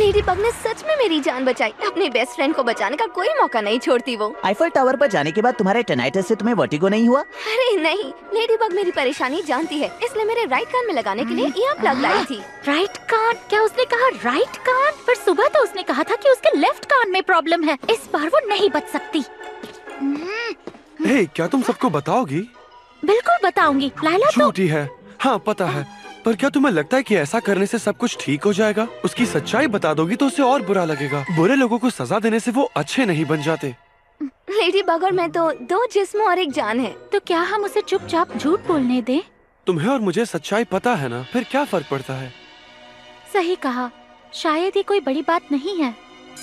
Lady bug ने सच में मेरी जान बचाई। अपनी बेस्ट फ्रेंड को बचाने का कोई मौका नहीं छोड़ती वो। आईफल टावर पर जाने के बाद तुम्हारे टेनाइटिस से तुम्हें वर्टिगो नहीं हुआ? अरे नहीं, लेडी बग मेरी परेशानी जानती है, इसलिए मेरे राइट कान में लगाने के लिए ईयर प्लग लाई थी। राइट कान? क्या उसने कहा राइट कान? पर सुबह तो उसने कहा था कि उसके लेफ्ट कान में प्रॉब्लम है। इस बार वो नहीं बच सकती। क्या तुम सबको बताओगी? बिल्कुल बताऊंगी। लायला तो झूठी है। हाँ पता है, पर क्या तुम्हें लगता है कि ऐसा करने से सब कुछ ठीक हो जाएगा? उसकी सच्चाई बता दोगी तो उसे और बुरा लगेगा। बुरे लोगों को सजा देने से वो अच्छे नहीं बन जाते। लेडी बग और मैं तो दो जिस्म और एक जान है। तो क्या हम उसे चुपचाप झूठ बोलने दें? तुम्हें और मुझे सच्चाई पता है ना, फिर क्या फर्क पड़ता है? सही कहा, शायद ये कोई बड़ी बात नहीं है।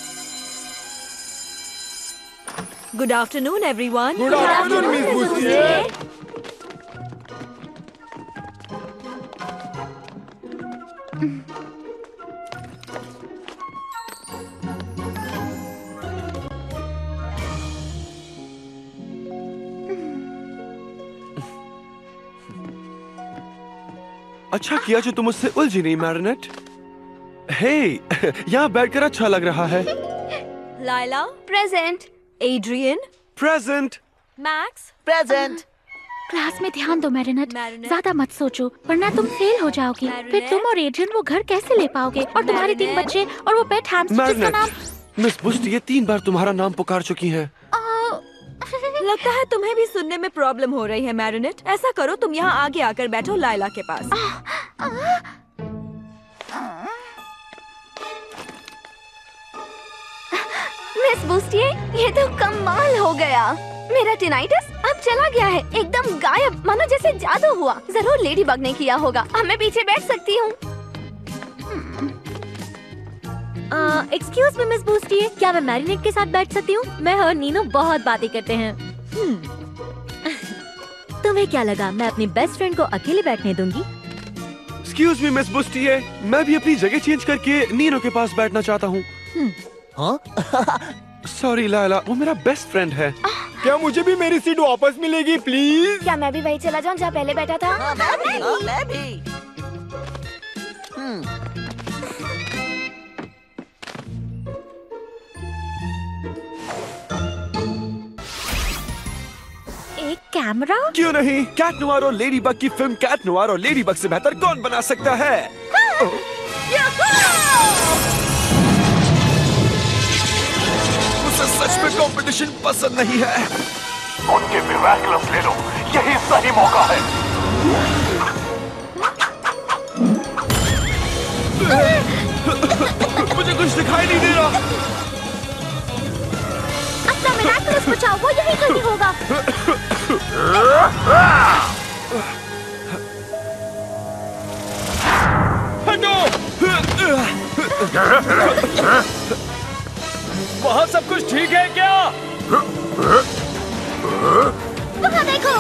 Good afternoon everyone. Good afternoon miss Bustier. अच्छा किया जो तुम उससे उलझी नहीं मैरिनेट। हे, यहाँ बैठकर अच्छा लग रहा है। Layla present. Adrien present. Max present. Class में ध्यान दो मैरिनेट, मैरिनेट। ज्यादा मत सोचो वरना तुम फेल हो जाओगी। मैरिनेट। फिर तुम और एड्रियन वो घर कैसे ले पाओगे? और तुम्हारे 3 मैरिनेट। बच्चे और वो पेट हैमस्टर जिसका मैरिनेट, नाम। मिस बुस्टी ये 3 बार तुम्हारा नाम पुकार चुकी हैं। लगता है तुम्हें भी सुनने में प्रॉब्लम हो रही है मैरिनेट। ऐसा करो, तुम यहाँ आगे आकर बैठो लायला के पास। मिस बुस्टियर, ये तो कमाल हो गया। मेरा टिनाइटिस अब चला गया है, एकदम गायब, मानो जैसे जादू हुआ। जरूर लेडी बग ने किया होगा। अब मैं पीछे बैठ सकती हूँ। एक्सक्यूज मी मिस बूस्टियर, क्या मैं मैरिनेट के साथ बैठ सकती हूँ? मैं और नीनो बहुत बातें करते हैं। तुम्हें क्या लगा मैं अपनी बेस्ट फ्रेंड को अकेले बैठने दूंगी? एक्सक्यूज मी मिस बुस्टी, मैं भी अपनी जगह चेंज करके नीनो के पास बैठना चाहता हूँ। सॉरी लायला, वो मेरा बेस्ट फ्रेंड है। क्या मुझे भी मेरी सीट वापस मिलेगी प्लीज? क्या मैं भी वही चला जाऊँ जहाँ पहले बैठा था? मैं भी। एक कैमरा? क्यों नहीं, कैट नोवार और लेडी बग की फिल्म कैट नोवार और लेडी बग से बेहतर कौन बना सकता है? मुझे सच में कंपटीशन पसंद नहीं है। उनके मिरेकल्स ले लो, यही सही मौका है। मुझे कुछ दिखाई नहीं दे रहा। अपना मिरेकल्स बचाओ, वो यही कहीं होगा। हटो! वहाँ सब कुछ ठीक है क्या? वहाँ देखो।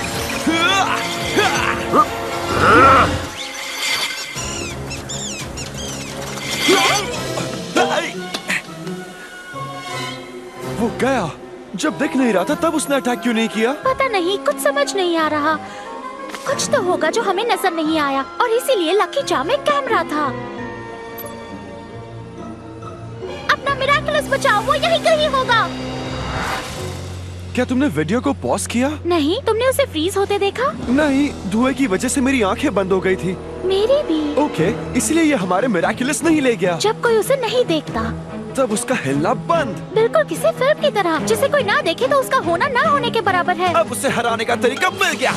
वो गया। जब दिख नहीं रहा था तब उसने अटैक क्यों नहीं किया? पता नहीं, कुछ समझ नहीं आ रहा। कुछ तो होगा जो हमें नजर नहीं आया और इसीलिए लकी जार में कैमरा था। अपना मिरेकल्स बचाओ, वो यही कहीं होगा। क्या तुमने वीडियो को पॉज किया? नहीं, तुमने उसे फ्रीज होते देखा? नहीं, धुएं की वजह से मेरी आंखें बंद हो गई थी। मेरी भी। ओके, इसलिए ये हमारे मिरेकल्स नहीं ले गया। जब कोई उसे नहीं देखता तब उसका हिलना बंद। बिल्कुल किसी फिल्म की तरह, जिसे कोई ना देखे तो उसका होना ना होने के बराबर है। अब उसे हराने का तरीका मिल गया।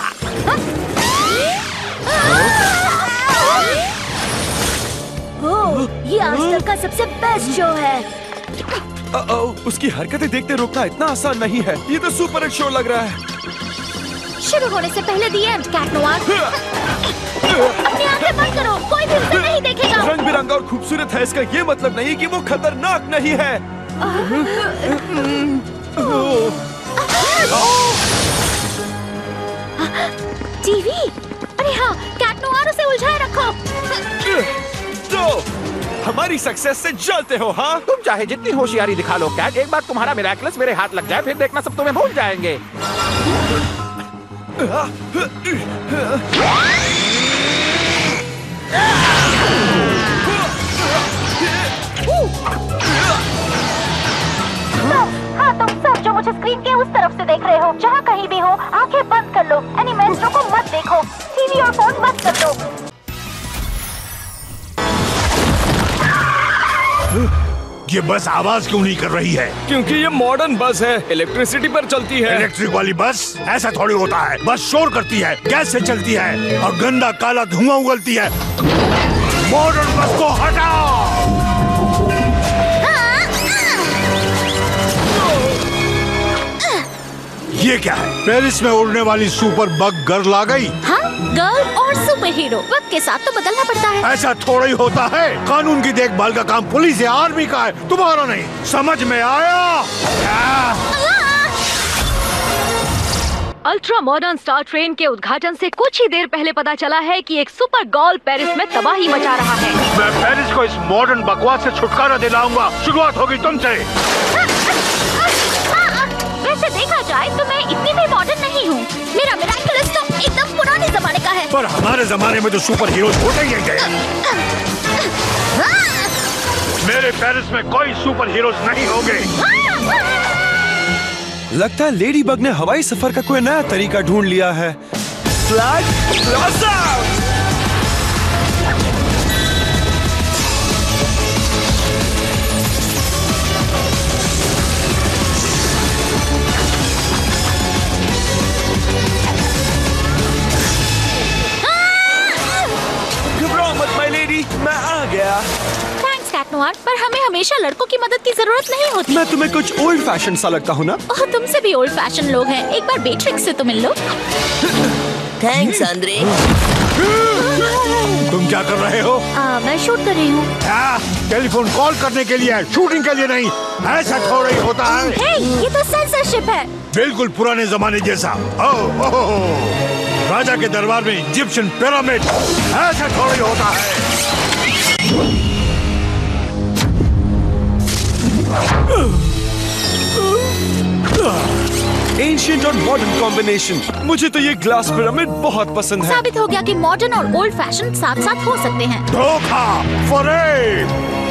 ये आजकल का सबसे बेस्ट शो है। उसकी हरकतें देखते रोकना इतना आसान नहीं है। ये तो सुपर हिट शो लग रहा है। शुरू होने से पहले दी एंड, कैट नोवार। अपनी आंखें बंद करो, कोई भी उसे नहीं देखेगा। रंग बिरंगा और खूबसूरत है, इसका ये मतलब नहीं कि वो खतरनाक नहीं है। टीवी? अरे हाँ, कैट नोवार उसे उलझाए रखो। तो हमारी सक्सेस से जलते हो? हाँ, तुम चाहे जितनी होशियारी दिखा लो कैट, एक बार तुम्हारा मिरेकल्स मेरे हाथ लग जाए फिर देखना सब तुम्हें भूल जाएंगे। ये बस आवाज क्यों नहीं कर रही है? क्योंकि ये मॉडर्न बस है, इलेक्ट्रिसिटी पर चलती है। इलेक्ट्रिक वाली बस ऐसा थोड़ी होता है। बस शोर करती है, गैस से चलती है और गंदा काला धुआं उगलती है। मॉडर्न बस को हटाओ। ये क्या है? पेरिस में उड़ने वाली सुपर बग गर्ल आ गई। हाँ, गर्ल और सुपर हीरो वक्त के साथ तो बदलना पड़ता है। ऐसा थोड़ा ही होता है। कानून की देखभाल का काम पुलिस या आर्मी का है, तुम्हारा नहीं। समझ में आया? अल्ट्रा मॉडर्न स्टार ट्रेन के उद्घाटन से कुछ ही देर पहले पता चला है कि एक सुपर गर्ल पेरिस में तबाही मचा रहा है। मैं पेरिस को इस मॉडर्न बकवास से छुटकारा दिलाऊंगा। शुरुआत होगी तुमसे। वैसे देखा जाए तो मैं इतनी भी मॉडर्न नहीं हूँ। मेरा मिराकुलस तो एकदम पुराने जमाने का है। पर हमारे जमाने में तो सुपर हीरोज होते ही थे। मेरे पेरिस में कोई सुपर हीरोज नहीं होंगे। लगता है लेडी बग ने हवाई सफर का कोई नया तरीका ढूंढ लिया है। Flag blast out! घबराओ मत माय लेडी, मैं आ गया। थैंक्स कैट नोयर, पर हमें हमेशा लड़कों की मदद की जरूरत नहीं होती। मैं तुम्हें कुछ ओल्ड फैशन सा लगता हूँ ना? ओह, तुमसे भी ओल्ड फैशन लोग हैं। एक बार बेट्रिक्स से तो मिल लो। Thanks Andre. तुम क्या कर रहे हो? मैं शूट कर रही हूँ। टेलीफोन कॉल करने के लिए है, शूटिंग के लिए नहीं। ऐसा थोड़ा ही होता है। हे, ये तो सेंसरशिप है। बिल्कुल पुराने जमाने जैसा। राजा के दरबार में इजिप्शियन पिरामिड, ऐसा थोड़ा ही होता है। एंशिएंट और मॉडर्न कॉम्बिनेशन। मुझे तो ये ग्लास पिरामिड बहुत पसंद है। साबित हो गया कि मॉडर्न और ओल्ड फैशन साथ साथ हो सकते हैं। धोखा, फरेब।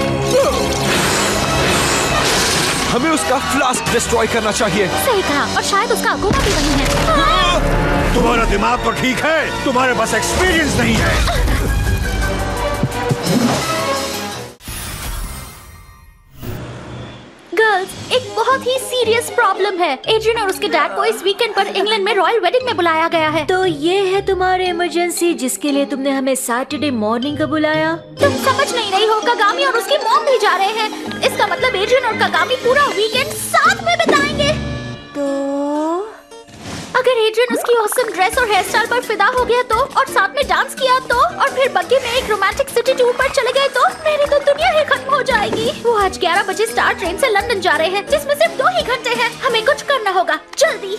हमें उसका फ्लास्क डिस्ट्रॉय करना चाहिए। सही कहा, और शायद उसका अगुआ भी वही है। तुम्हारा दिमाग तो ठीक है, तुम्हारे पास एक्सपीरियंस नहीं है। गर्ल्स, एक बहुत ही सीरियस प्रॉब्लम है। एड्रियन और उसके डैड को इस वीकेंड पर इंग्लैंड में रॉयल वेडिंग में बुलाया गया है। तो ये है तुम्हारे इमरजेंसी जिसके लिए तुमने हमें सैटरडे मॉर्निंग का बुलाया? तुम समझ नहीं रही हो, कागामी और उसकी मॉम भी जा रहे हैं। इसका मतलब एड्रियन और कागामी पूरा वीकेंड साथ में बिताएंगे। तो अगर एड्रियन उसकी ऑसम ड्रेस और हेयर स्टाइल पर फिदा हो गया तो, और साथ में डांस किया तो, और फिर बग्गी में एक रोमांटिक सिटी टूर पर चले गए तो मेरी तो दुनिया ही खत्म हो जाएगी। वो आज 11 बजे स्टार ट्रेन से लंदन जा रहे हैं, जिसमें सिर्फ 2 ही घंटे हैं। हमें कुछ करना होगा, जल्दी।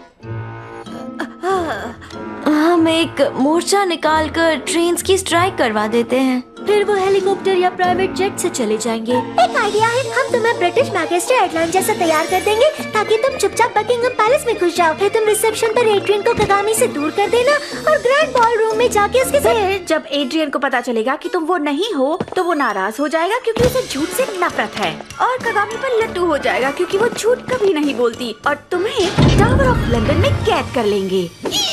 हम एक मोर्चा निकाल कर ट्रेन की स्ट्राइक करवा देते हैं, फिर वो हेलीकॉप्टर या प्राइवेट जेट से चले जाएंगे। एक आइडिया है, हम तुम्हें ब्रिटिश मैजिस्ट्रेट एडलाइन जैसा तैयार कर देंगे ताकि तुम चुपचाप बकिंगम पैलेस में घुस जाओ। फिर तुम रिसेप्शन पर एड्रियन को कागामी से दूर कर देना और ग्रैंड बॉल रूम में जाके उसके साथ। जब एड्रियन को पता चलेगा कि तुम वो नहीं हो तो वो नाराज हो जाएगा क्योंकि उसे झूठ से नफरत है, और कागामी पर लट्टू हो जाएगा क्योंकि वो झूठ कभी नहीं बोलती, और तुम्हें टावर ऑफ लंदन में कैद कर लेंगे।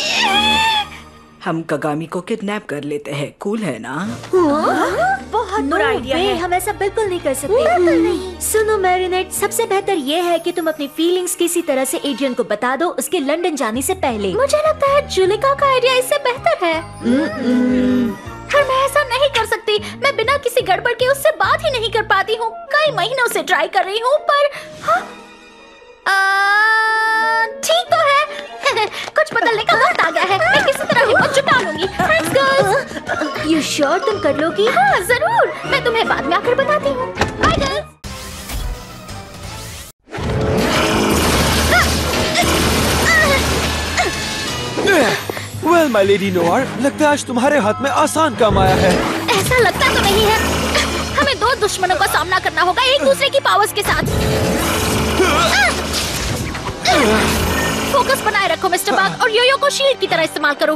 हम कागामी को किडनैप कर लेते हैं, कूल है ना? बहुत बुरा आइडिया है। हम ऐसा बिल्कुल नहीं कर सकते। सुनो मैरिनेट, सबसे बेहतर ये है कि तुम अपनी फीलिंग्स किसी तरह से एड्रियन को बता दो उसके लंदन जाने से पहले। मुझे लगता है जुलिका का आइडिया इससे बेहतर है। पर मैं ऐसा नहीं कर सकती। मैं बिना किसी गड़बड़ के उससे बात ही नहीं कर पाती हूँ। कई महीनों से ट्राई कर रही हूँ, पर ठीक तो है। कुछ बदलने का वक्त आ गया है। मैं किसी तरह हिम्मत जुटा लूंगी। Thanks girls. यू श्योर तुम कर लोगी? हाँ जरूर, मैं तुम्हें बाद में आकर बताती हूँ। Bye girls. Well my lady Noir, लगता है आज तुम्हारे हाथ में आसान काम आया है। ऐसा लगता तो नहीं है। हमें 2 दुश्मनों का सामना करना होगा एक दूसरे की पावर्स के साथ। फोकस बनाए रखो मिस्टर बग, और योयो को शील्ड की तरह इस्तेमाल करो।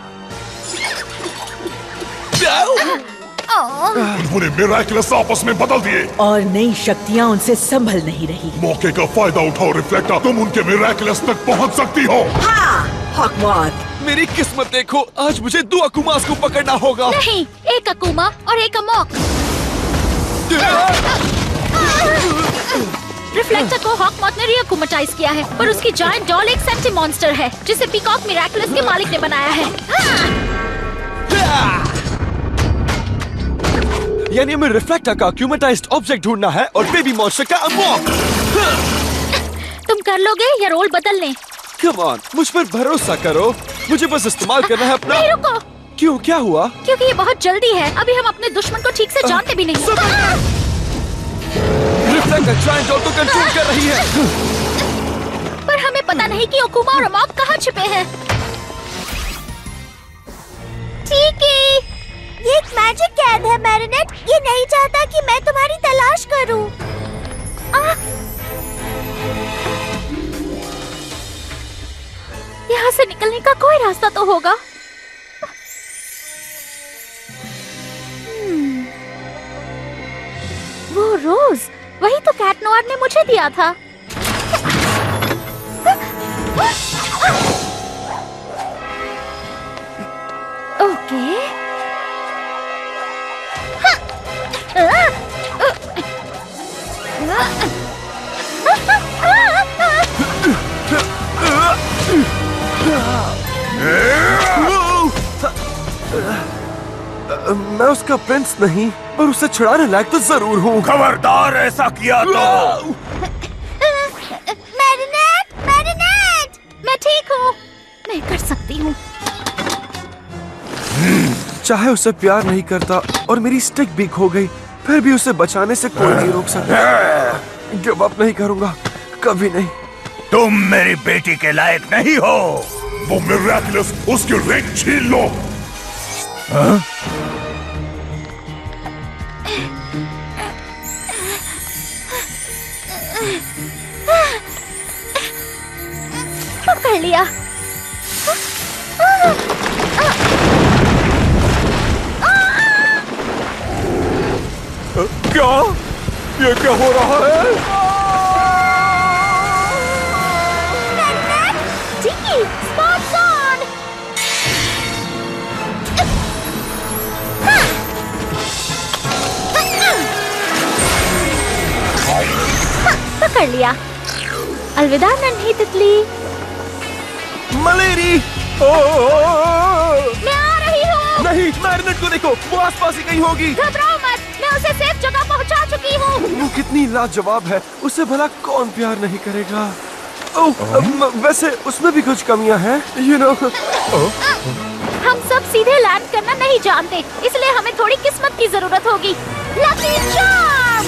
उन्होंने मिराकुलस आपस में बदल दिए और नई शक्तियाँ उनसे संभल नहीं रही। मौके का फायदा उठाओ रिफ्लेक्टर, तुम उनके मिराकुलस तक पहुंच सकती हो। हाँ, हकमत। मेरी किस्मत देखो, आज मुझे 2 अकुमास को पकड़ना होगा। नहीं, एक अकुमा और एक अमोक। रिफ्लेक्टर को हॉकमॉथ ने रियाकुमेटाइज किया है, पर उसकी जायंट डॉल एक सेंटी मॉन्स्टर है जिसे पीकॉक मिराकुलस के मालिक ने बनाया है। यानी हमें रिफ्लेक्टर का क्यूमेटाइज्ड ऑब्जेक्ट ढूंढना है और बेबी मॉन्स्टर का अनलॉक। तुम कर लोगे या रोल बदल लें? कम ऑन, मुझ पर भरोसा करो, मुझे बस इस्तेमाल करना है अपना। नहीं रुको। क्यों, क्या हुआ? क्योंकि ये बहुत जल्दी है, अभी हम अपने दुश्मन को ठीक से जानते भी नहीं। रिफ्लेक्टर जायंट डॉल को कंट्रोल कर रही है। पर हमें पता नहीं कि ओकुमा और अमॉक कहाँ छिपे हैं। ठीक है, ये एक मैजिक कैद है मैरिनेट। ये नहीं चाहता कि मैं तुम्हारी तलाश करूं। यहाँ से निकलने का कोई रास्ता तो होगा। वो रोज, वही तो कैट नोयर ने मुझे दिया था। ओके। मैं उसका प्रिंस नहीं, पर उसे छुड़ाने लायक तो जरूर हूँ। खबरदार ऐसा किया तो। मैरिनेट, मैरिनेट, मैं ठीक हूँ, मैं कर सकती हूँ। चाहे उसे प्यार नहीं करता और मेरी स्टिक भी खो गई, फिर भी उसे बचाने से कोई नहीं रोक सकता। गिव अप नहीं करूँगा, कभी नहीं। तुम मेरी बेटी के लायक नहीं हो। वो मिराकुलस, उसकी रिंग छीन लो। पकड़ लिया। क्या? ये क्या हो रहा है? Tiki, spots on! पकड़ लिया। अलविदा नन्ही तितली। मलेरी! मैं आ रही हूँ। नहीं, मैरिनेट को देखो, वो आसपास ही कहीं होगी। घबराओ मत, मैं उसे सेफ जगह पहुँचा चुकी हूँ। वो कितनी लाजवाब है, उसे भला कौन प्यार नहीं करेगा। वैसे उसमें भी कुछ कमियां हैं, you know। हम सब सीधे लैंड करना नहीं जानते, इसलिए हमें थोड़ी किस्मत की जरूरत होगी। Lucky charm!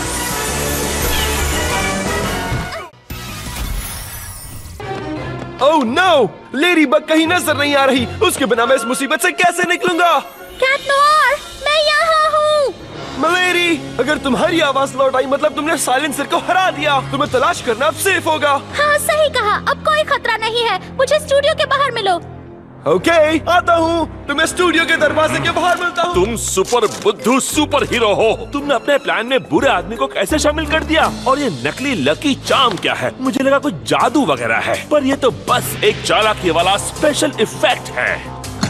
Oh no! Ladybug कहीं नजर नहीं आ रही। उसके बिना मैं इस मुसीबत से कैसे निकलूंगा? कैट नोयर, मैं यहाँ हूँ। मलेरी, अगर तुम्हारी आवाज लौट आई मतलब तुमने साइलेंसर को हरा दिया। तुम्हें तलाश करना अब सेफ होगा। हाँ सही कहा, अब कोई खतरा नहीं है। मुझे स्टूडियो के बाहर मिलो। ओके, आता हूँ। तुम्हें स्टूडियो के दरवाजे के बाहर मिलता हूँ। तुम सुपर बुद्धू सुपर हीरो हो। तुमने अपने प्लान में बुरे आदमी को कैसे शामिल कर दिया? और ये नकली लकी चार्म क्या है? मुझे लगा कुछ जादू वगैरह है, पर ये तो बस एक चालाकी वाला स्पेशल इफेक्ट है।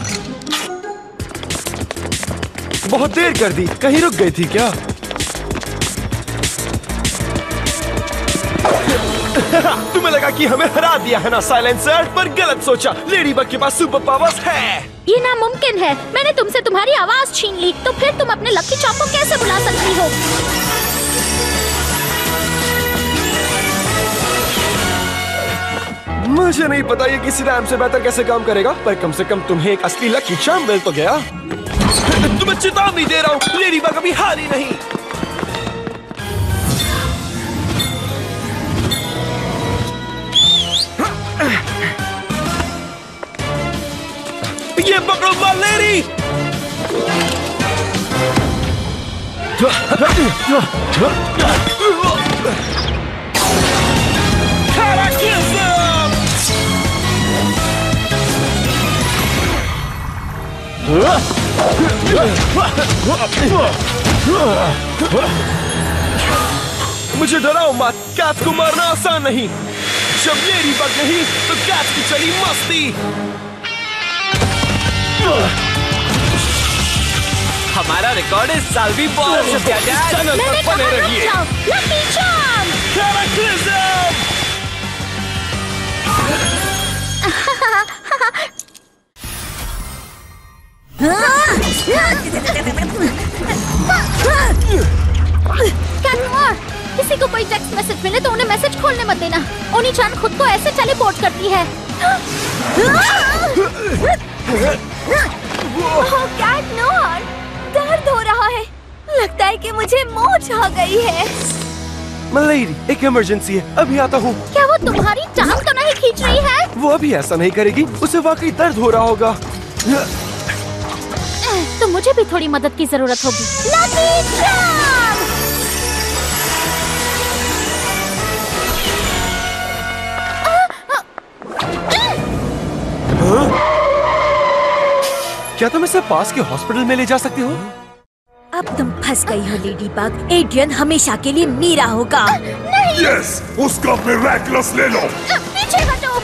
बहुत देर कर दी, कहीं रुक गई थी क्या? तुम्हें लगा कि हमें हरा दिया है ना साइलेंसर, पर गलत सोचा। लेडी बग के पास सुपर पावर्स है। ये नामुमकिन है। मैंने तुमसे तुम्हारी आवाज छीन ली, तो फिर तुम अपने लकी चार्म को कैसे बुला सकती हो? मुझे नहीं पता ये किसी रैम से बेहतर कैसे काम करेगा, पर कम से कम तुम्हें एक असली लकी चार्म मिल तो गया। तुम्हें चेतावनी दे रहा हूँ, लेडी बग अभी हारी नहीं। ये पकड़ो मलेरी! मुझे डराओ मत, कैट को मारना आसान नहीं। जब लेडी बग नहीं तो कैट की चली मस्ती। हमारा रिकॉर्ड इस साल भी बहुत अच्छा चैनल पर बने रहिए। Lucky charm. किसी को कोई टेक्स्ट मैसेज मिले तो उन्हें मैसेज खोलने मत देना। ओनी-चान खुद को ऐसे टेलीपोर्ट करती है। कैट नोर, दर्द हो रहा है। लगता है कि मुझे मोच आ गई है। मिलेडी, एक इमरजेंसी है, अभी आता हूँ। क्या वो तुम्हारी टांग तो नहीं खींच रही है? वो अभी ऐसा नहीं करेगी, उसे वाकई दर्द हो रहा होगा। तो मुझे भी थोड़ी मदद की जरूरत होगी। Lucky charm! क्या तुम इसे पास के हॉस्पिटल में ले जा सकती हो? अब तुम फंस गई हो लेडी बग। एड्रियन हमेशा के लिए मीरा होगा। यस, उसका मिरेकलस ले लो। पीछे हटो।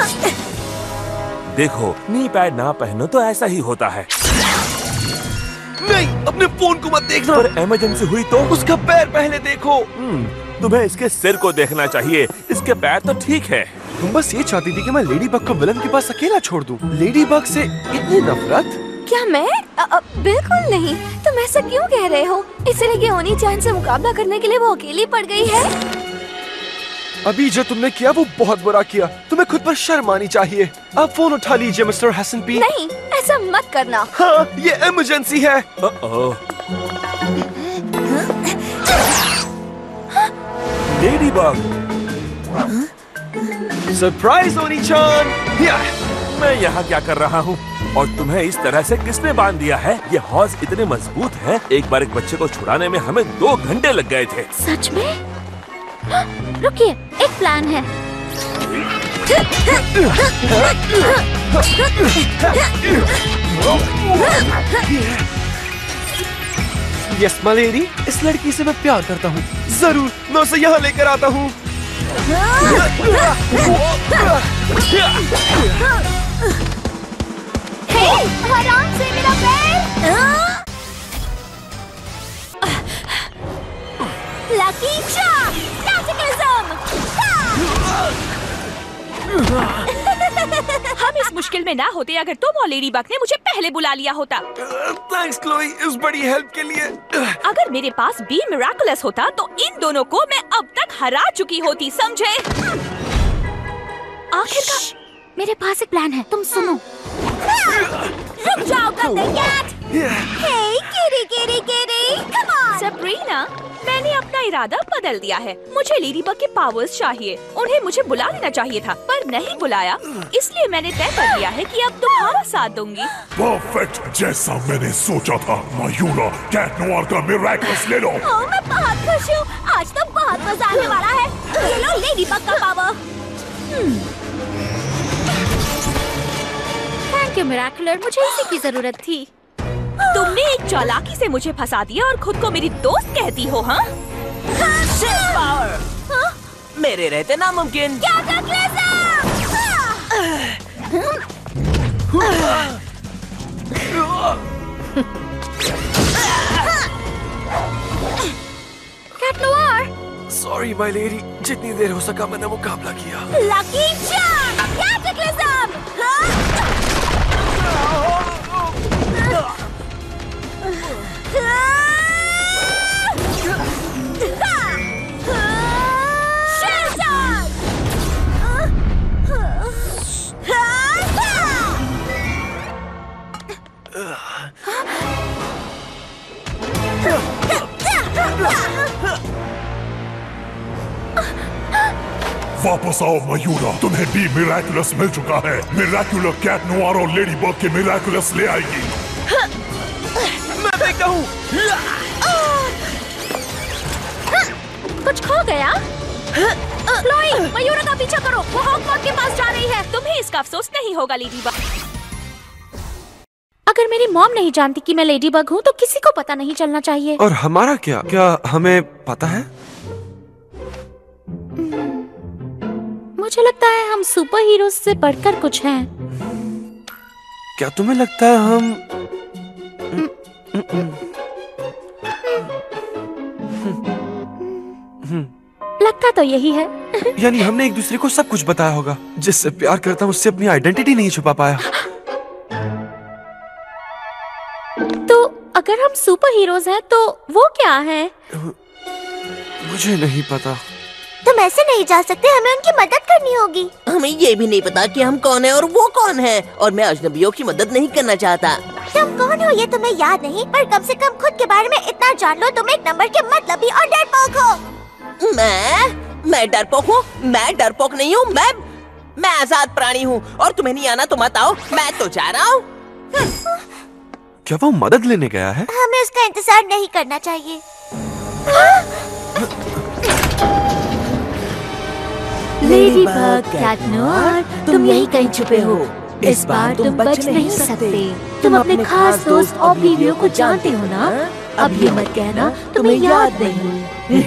देखो, नी पैड ना पहनो तो ऐसा ही होता है। नहीं, अपने फोन को मत देखना। पर इमरजेंसी हुई तो? उसका पैर पहले देखो। तुम्हें इसके सिर को देखना चाहिए, इसके पैर तो ठीक है। तुम बस ये चाहती थी कि मैं लेडी बग को विलन के पास अकेला छोड़ दूं। लेडी बग से इतनी नफरत? क्या मैं? बिल्कुल नहीं। तुम ऐसा क्यों कह रहे हो? इसलिए कि ओनी-चान से मुकाबला करने के लिए वो अकेली पड़ गई है। अभी जो तुमने किया वो बहुत बुरा किया। तुम्हें खुद पर शर्म आनी चाहिए। आप फोन उठा लीजिए मिस्टर हसन पी। नहीं, ऐसा मत करना। हाँ, ये इमरजेंसी है। Ladybug. सरप्राइज ओनी-चान। मैं यहाँ क्या कर रहा हूँ? और तुम्हें इस तरह से किसने बांध दिया है? ये हौज इतने मजबूत है, एक बार एक बच्चे को छुड़ाने में हमें 2 घंटे लग गए थे। सच में? रुकिए, एक प्लान है। यस मिलेडी, इस लड़की से मैं प्यार करता हूँ। जरूर, मैं उसे यहाँ लेकर आता हूँ। आराम से मेरा पैर। Lucky charm, cataclysm. हम इस मुश्किल में ना होते अगर तुम और लेडी बग ने मुझे पहले बुला लिया होता। थैंक्स क्लोई, इस बड़ी हेल्प के लिए। अगर मेरे पास बी मिराकुलस होता तो इन दोनों को मैं अब तक हरा चुकी होती, समझे? आखिरकार मेरे पास एक प्लान है, तुम सुनो। रुक जाओ कैट। हे किरी किरी किरी, कम ऑन। सब्रीना, मैंने अपना इरादा बदल दिया है। मुझे लेडी बग के पावर्स चाहिए। उन्हें मुझे बुला लेना चाहिए था, पर नहीं बुलाया। इसलिए मैंने तय कर लिया है कि अब तुम्हारा साथ दूंगी। परफेक्ट, जैसा मैंने सोचा था। मयूरा, कैट नोआर का मिरेकलस ले लो। मैं बहुत खुश हूँ। आज तो बहुत मजा आने वाला है। ये लो लेडी बग का पावर। थैंक यू मिरेकुलर, मुझे इसी की जरूरत थी। तुमने एक चालाकी से मुझे फंसा दिया और खुद को मेरी दोस्त कहती हो, हाँ? पावर मेरे रहते नामुमकिन। Cat Noir. Sorry my lady, जितनी देर हो सका मैंने मुकाबला किया। Lucky charm, cataclysm. वापस आओ मयूरा, तुम्हें भी मिरेकुलस मिल चुका है। मिरेकुलर कैट नोआर और लेडी बग के मिरेकुलस ले आएगी। मैं देखता हूँ। कुछ खो गया? क्लोई, मयूरा का पीछा करो, वो हॉकमॉथ के पास जा रही है। तुम्हें इसका अफसोस नहीं होगा लेडी बग। अगर मेरी मॉम नहीं जानती कि मैं लेडी बग हूँ तो किसी को पता नहीं चलना चाहिए। और हमारा क्या? क्या हमें पता है? मुझे लगता है हम सुपर हीरो से बढ़कर कुछ हैं। क्या तुम्हें लगता है हम लगता तो यही है। यानी हमने एक दूसरे को सब कुछ बताया होगा। जिससे प्यार करता हूँ उससे अपनी आइडेंटिटी नहीं छुपा पाया। तो अगर हम सुपर हीरोज हैं तो वो क्या है? मुझे नहीं पता। तुम ऐसे नहीं जा सकते, हमें उनकी मदद करनी होगी। हमें ये भी नहीं पता कि हम कौन है और वो कौन है, और मैं अजनबियों की मदद नहीं करना चाहता। तुम कौन हो ये तुम्हें याद नहीं, पर कम से कम खुद के बारे में इतना जान लो, तुम एक नंबर के मतलबी और डरपोक हो। मैं डरपोक हूँ? मैं डरपोक नहीं हूँ। मैं आजाद प्राणी हूँ, और तुम्हें नहीं आना तो मत आओ, मैं तो जा रहा हूँ। क्या वो मदद लेने गया है? हमें उसका इंतजार नहीं करना चाहिए। लेडी बग, कैट नोir, तुम यहीं कहीं छुपे हो। इस बार तुम बच नहीं सकते। तुम अपने खास दोस्त ऑब्लिवियो को जानते हो ना? अब ये मत कहना तुम्हें याद नहीं।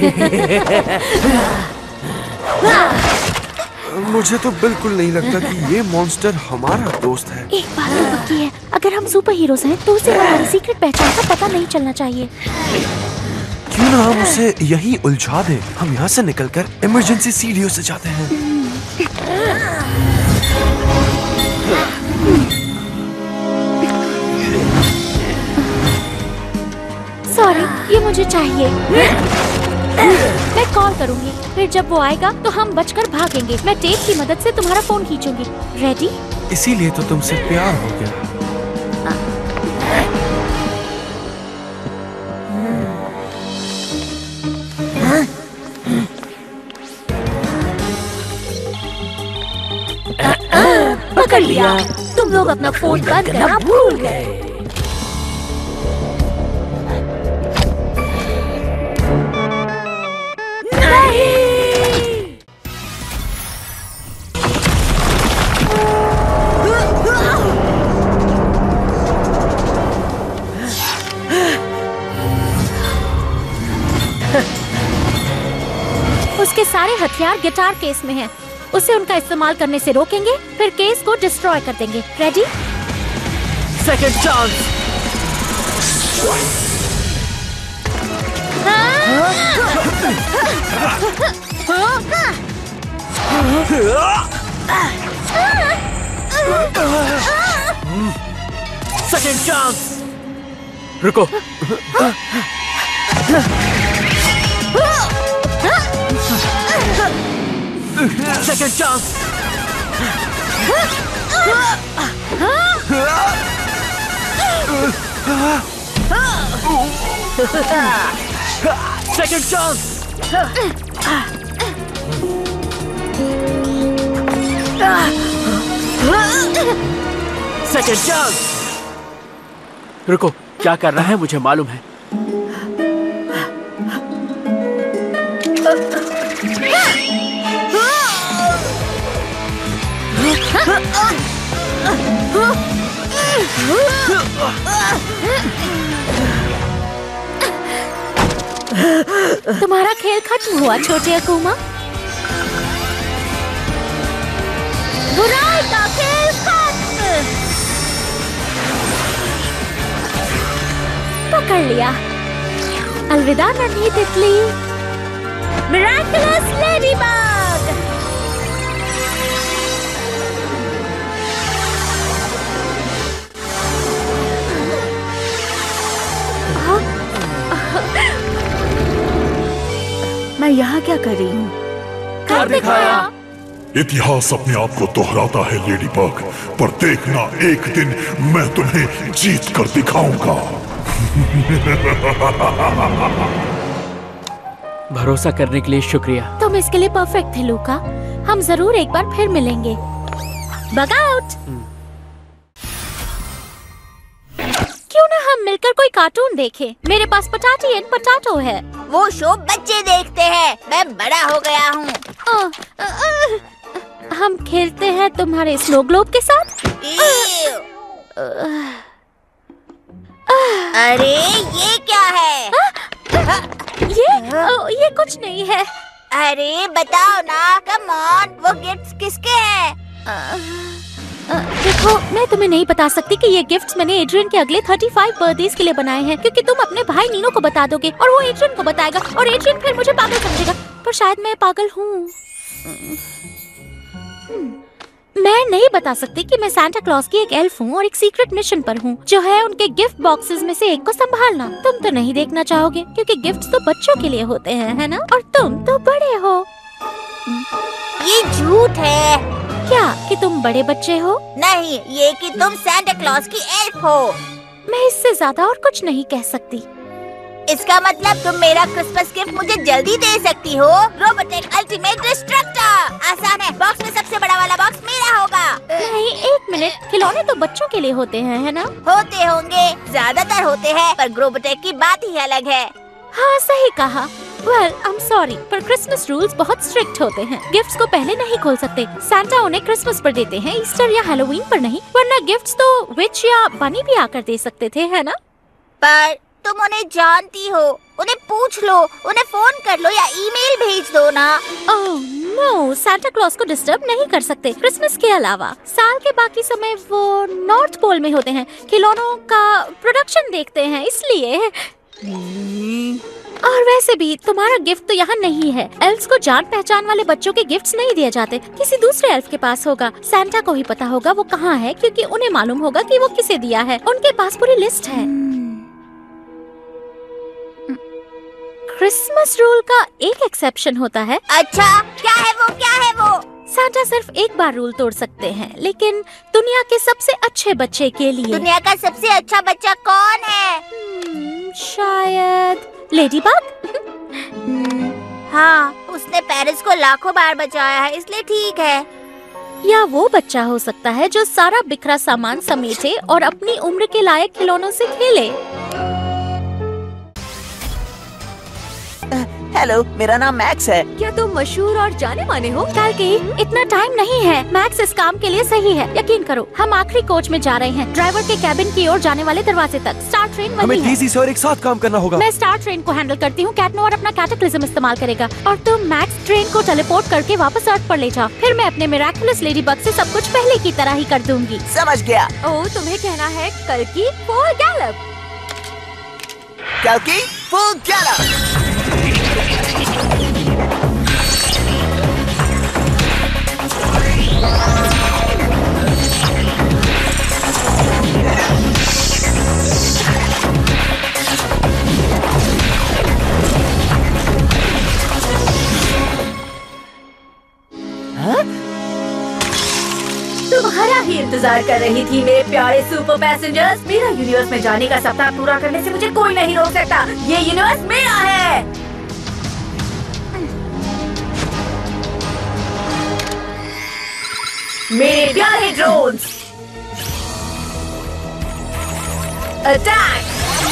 मुझे तो बिल्कुल नहीं लगता कि ये मॉन्स्टर हमारा दोस्त है। एक बात तो पक्की है, अगर हम सुपर हीरोज हैं तो उसे हमारी सीक्रेट पहचान का पता नहीं चलना चाहिए। क्यों ना हम उसे यहीं उलझा दें। हम यहाँ से निकलकर इमरजेंसी सीढ़ियों से जाते हैं। सॉरी, ये मुझे चाहिए। मैं कॉल करूंगी, फिर जब वो आएगा तो हम बचकर भागेंगे। मैं टेप की मदद से तुम्हारा फोन खींचूंगी। रेडी? इसीलिए तो तुमसे प्यार हो गया। पकड़ लिया। तुम लोग अपना फोन बंद करना भूल गए। उसके सारे हथियार गिटार केस में हैं। उसे उनका इस्तेमाल करने से रोकेंगे, फिर केस को डिस्ट्रॉय कर देंगे। Ready? Second chance. Second chance. रुको। Second chance. Second chance. Second chance. रुको, क्या करना है मुझे मालूम है। तुम्हारा खेल खत्म हुआ छोटे अकूमा। बुराई का खेल खत्म। पकड़ लिया। अलविदा नन्ही तितली। Miraculous Ladybug. मैं यहाँ क्या कर रही हूँ? कर दिखाया। इतिहास अपने आप को दोहराता है लेडी बग, पर देखना एक दिन मैं तुम्हें जीत कर दिखाऊंगा। भरोसा करने के लिए शुक्रिया। तुम इसके लिए परफेक्ट थे लूका। हम जरूर एक बार फिर मिलेंगे। Bug out. क्यों ना हम मिलकर कोई कार्टून देखें? मेरे पास पटाटी एंड पटाटो है। वो शो बच्चे देखते हैं, मैं बड़ा हो गया हूँ। हम खेलते हैं तुम्हारे स्नो ग्लोब के साथ। अरे ये क्या है? ये कुछ नहीं है। अरे बताओ ना, कम ऑन, वो गिफ्ट्स किसके हैं? देखो, मैं तुम्हें नहीं बता सकती कि ये गिफ्ट्स मैंने एड्रियन के अगले 35 बर्थडेज के लिए बनाए हैं, क्योंकि तुम अपने भाई नीनो को बता दोगे और वो एड्रियन को बताएगा और एड्रियन फिर मुझे पागल समझेगा, पर शायद मैं पागल हूँ। मैं नहीं बता सकती कि मैं सांता क्लॉज की एक एल्फ हूँ और एक सीक्रेट मिशन पर हूँ, जो है उनके गिफ्ट बॉक्सेस में से एक को संभालना। तुम तो नहीं देखना चाहोगे, क्योंकि गिफ्ट्स तो बच्चों के लिए होते हैं, है ना? और तुम तो बड़े हो। ये झूठ है। क्या कि तुम बड़े बच्चे हो? नहीं, ये कि तुम सांता क्लॉज की एल्फ हो। मैं इससे ज्यादा और कुछ नहीं कह सकती। इसका मतलब तुम मेरा क्रिसमस गिफ्ट मुझे जल्दी दे सकती हो। Robotech ultimate destructor. आसान है, बॉक्स में सबसे बड़ा वाला बॉक्स मेरा होगा। नहीं, एक मिनट, खिलौने तो बच्चों के लिए होते हैं, है ना? होते होंगे, ज्यादातर होते हैं, पर रोबोटेक की बात ही अलग है। हाँ, सही कहा। Well, I'm sorry, पर क्रिसमस रूल्स बहुत स्ट्रिक्ट होते हैं। गिफ्ट्स को पहले नहीं खोल सकते। सांता उन्हें क्रिसमस पर देते हैं, ईस्टर या हैलोवीन पर नहीं, वरना गिफ्ट्स तो विच या बनी भी आकर दे सकते थे, है ना? पर तुम उन्हें जानती हो, उन्हें पूछ लो, उन्हें फोन कर लो या ईमेल भेज दो ना। ओह नो, सांता क्लॉज को डिस्टर्ब नहीं कर सकते। क्रिसमस के अलावा साल के बाकी समय वो नॉर्थ पोल में होते हैं, खिलौनों का प्रोडक्शन देखते हैं, इसलिए। और वैसे भी तुम्हारा गिफ्ट तो यहाँ नहीं है। एल्फ्स को जान पहचान वाले बच्चों के गिफ्ट्स नहीं दिए जाते, किसी दूसरे एल्फ के पास होगा। सांता को ही पता होगा वो कहाँ है, क्योंकि उन्हें मालूम होगा कि वो किसे दिया है। उनके पास पूरी लिस्ट है। क्रिसमस रूल का एक एक्सेप्शन होता है। अच्छा, क्या है वो? क्या है वो? सांता सिर्फ एक बार रूल तोड़ सकते हैं, लेकिन दुनिया के सबसे अच्छे बच्चे के लिए। दुनिया का सबसे अच्छा बच्चा कौन है? शायद लेडीबग। हाँ, उसने पेरिस को लाखों बार बचाया है, इसलिए ठीक है। या वो बच्चा हो सकता है जो सारा बिखरा सामान समेटे और अपनी उम्र के लायक खिलौनों से खेले। हेलो, मेरा नाम मैक्स है। क्या तुम मशहूर और जाने माने हो? की इतना टाइम नहीं है। मैक्स इस काम के लिए सही है, यकीन करो। हम आखिरी कोच में जा रहे हैं, ड्राइवर के कैबिन की ओर जाने वाले दरवाजे तक। स्टार ट्रेन हमें डीसी से और एक साथ काम करना होगा। मैं स्टार ट्रेन को हैंडल करती हूँ, कैटनोर अपना कैटाक्लिज्म इस्तेमाल करेगा और तुम मैक्स ट्रेन को टेलीपोर्ट करके वापस अर्थ पर ले जाओ। फिर मैं अपने मिरेकुलस लेडीबग से सब कुछ पहले की तरह ही कर दूंगी। समझ गया। ओह, तुम्हें कहना है कल की फुल गैलप। कल की फुल गैलप। तुम्हारा ही इंतजार कर रही थी मेरे प्यारे सुपर पैसेंजर्स। मेरा यूनिवर्स में जाने का सपना पूरा करने से मुझे कोई नहीं रोक सकता। ये यूनिवर्स मेरा है। मेरे प्यारे ड्रोन्स, अटैक!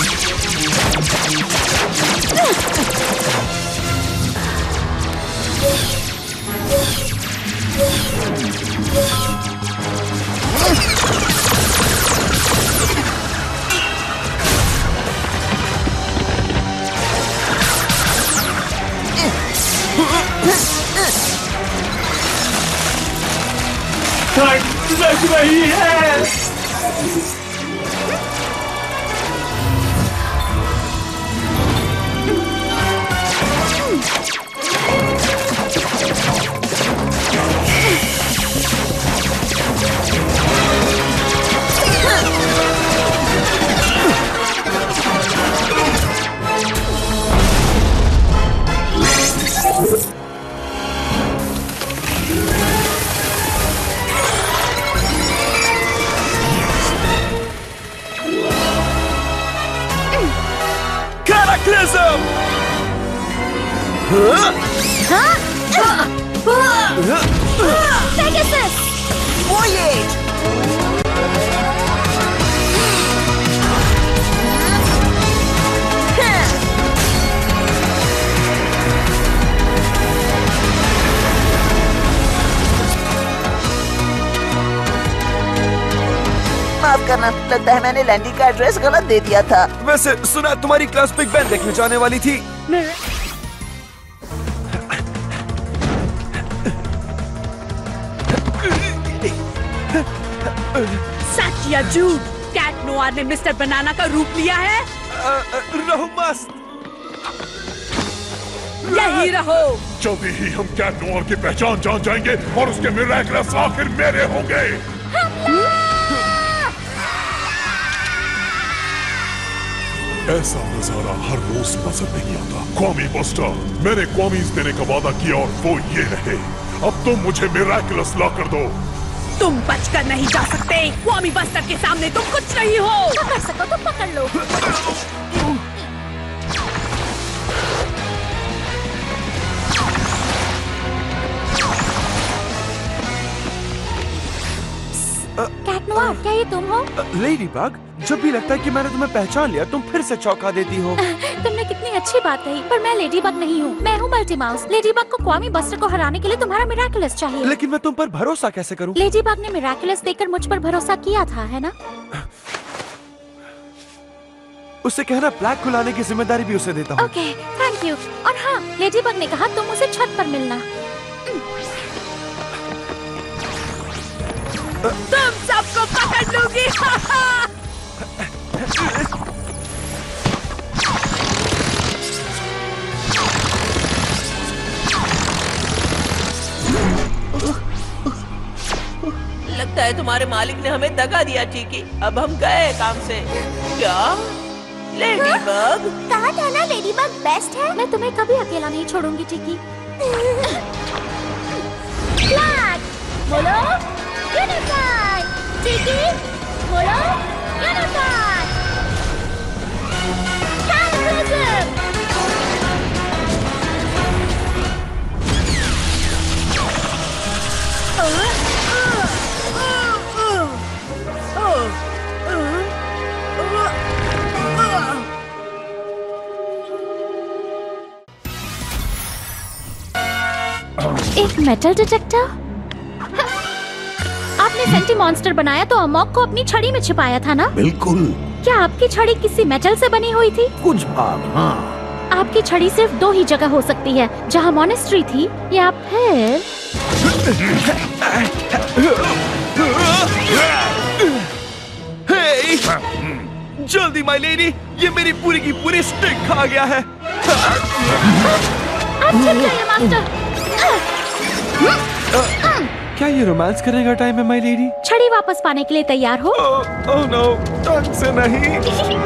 लग रही है। Cataclysm! Pegasus! Voyage! माफ करना, लगता है मैंने लैंडी का एड्रेस गलत दे दिया था। वैसे सुना तुम्हारी क्लास बिग बैंड देखने जाने वाली थी। या झूठ? कैट नोआर ने मिस्टर बनाना का रूप लिया है? रहो मस्त। यही रहो। जल्दी ही हम कैट नोआर की पहचान जान जाएंगे और उसके मिरेकलस आखिर मेरे होंगे। ऐसा नजारा हर रोज नजर नहीं आता। क्वामी बस्टर, मैंने क्वामीज देने का वादा किया और वो ये रहे। अब तुम मुझे मिरेकलस ला कर दो। तुम बचकर नहीं जा सकते। क्वामी बस्टर के सामने तुम कुछ नहीं हो। पकड़ सको तो पकड़ लो। कैट नोआर, क्या ये तुम हो? लेडी बग, जब भी लगता है कि मैंने तुम्हें पहचान लिया तुम फिर से चौंका देती हो। तुमने कितनी अच्छी बात कही, पर मैं लेडी बग नहीं हूँ, मैं हूँ मल्टी माउस। लेडी बग को क्वामी बस्टर को हराने के लिए तुम्हारा मिरेकलस चाहिए। लेकिन मैं तुम पर भरोसा कैसे करूँ? लेडी बग ने मिरेकलस देखकर मुझ पर भरोसा किया था, है ना? उससे कहना ब्लैक को लाने की जिम्मेदारी भी उसे देता हूँ। Okay, thank you. और हाँ, लेडी बग ने कहा तुम उसे छत पर मिलना। तुम सबको पकड़ लूंगी। लगता है तुम्हारे मालिक ने हमें दगा दिया टीकी। अब हम गए काम से। क्या लेडी बग? कहा था ना लेडी बग बेस्ट है। मैं तुम्हें कभी अकेला नहीं छोड़ूंगी टीकी। फ्लैग बोलो, यूनिफाई। टीकी बोलो, यूनिफाई। कैटलिज्म। एक मेटल डिटेक्टर? आपने सेंटी मॉन्स्टर बनाया तो अमोक को अपनी छड़ी में छिपाया था ना? बिल्कुल। क्या आपकी छड़ी किसी मेटल से बनी हुई थी? कुछ भाग, हाँ। आपकी छड़ी सिर्फ 2 ही जगह हो सकती है, जहाँ मॉनेस्ट्री थी या फिर हे! जल्दी माय लेडी, ये मेरी पूरी की पूरी स्टिक खा गया है। अच्छा जाइए मास्टर। क्या ये रोमांस करने का टाइम है माय लेडी? छड़ी वापस पाने के लिए तैयार हो? ओह नो, ढंग से नहीं।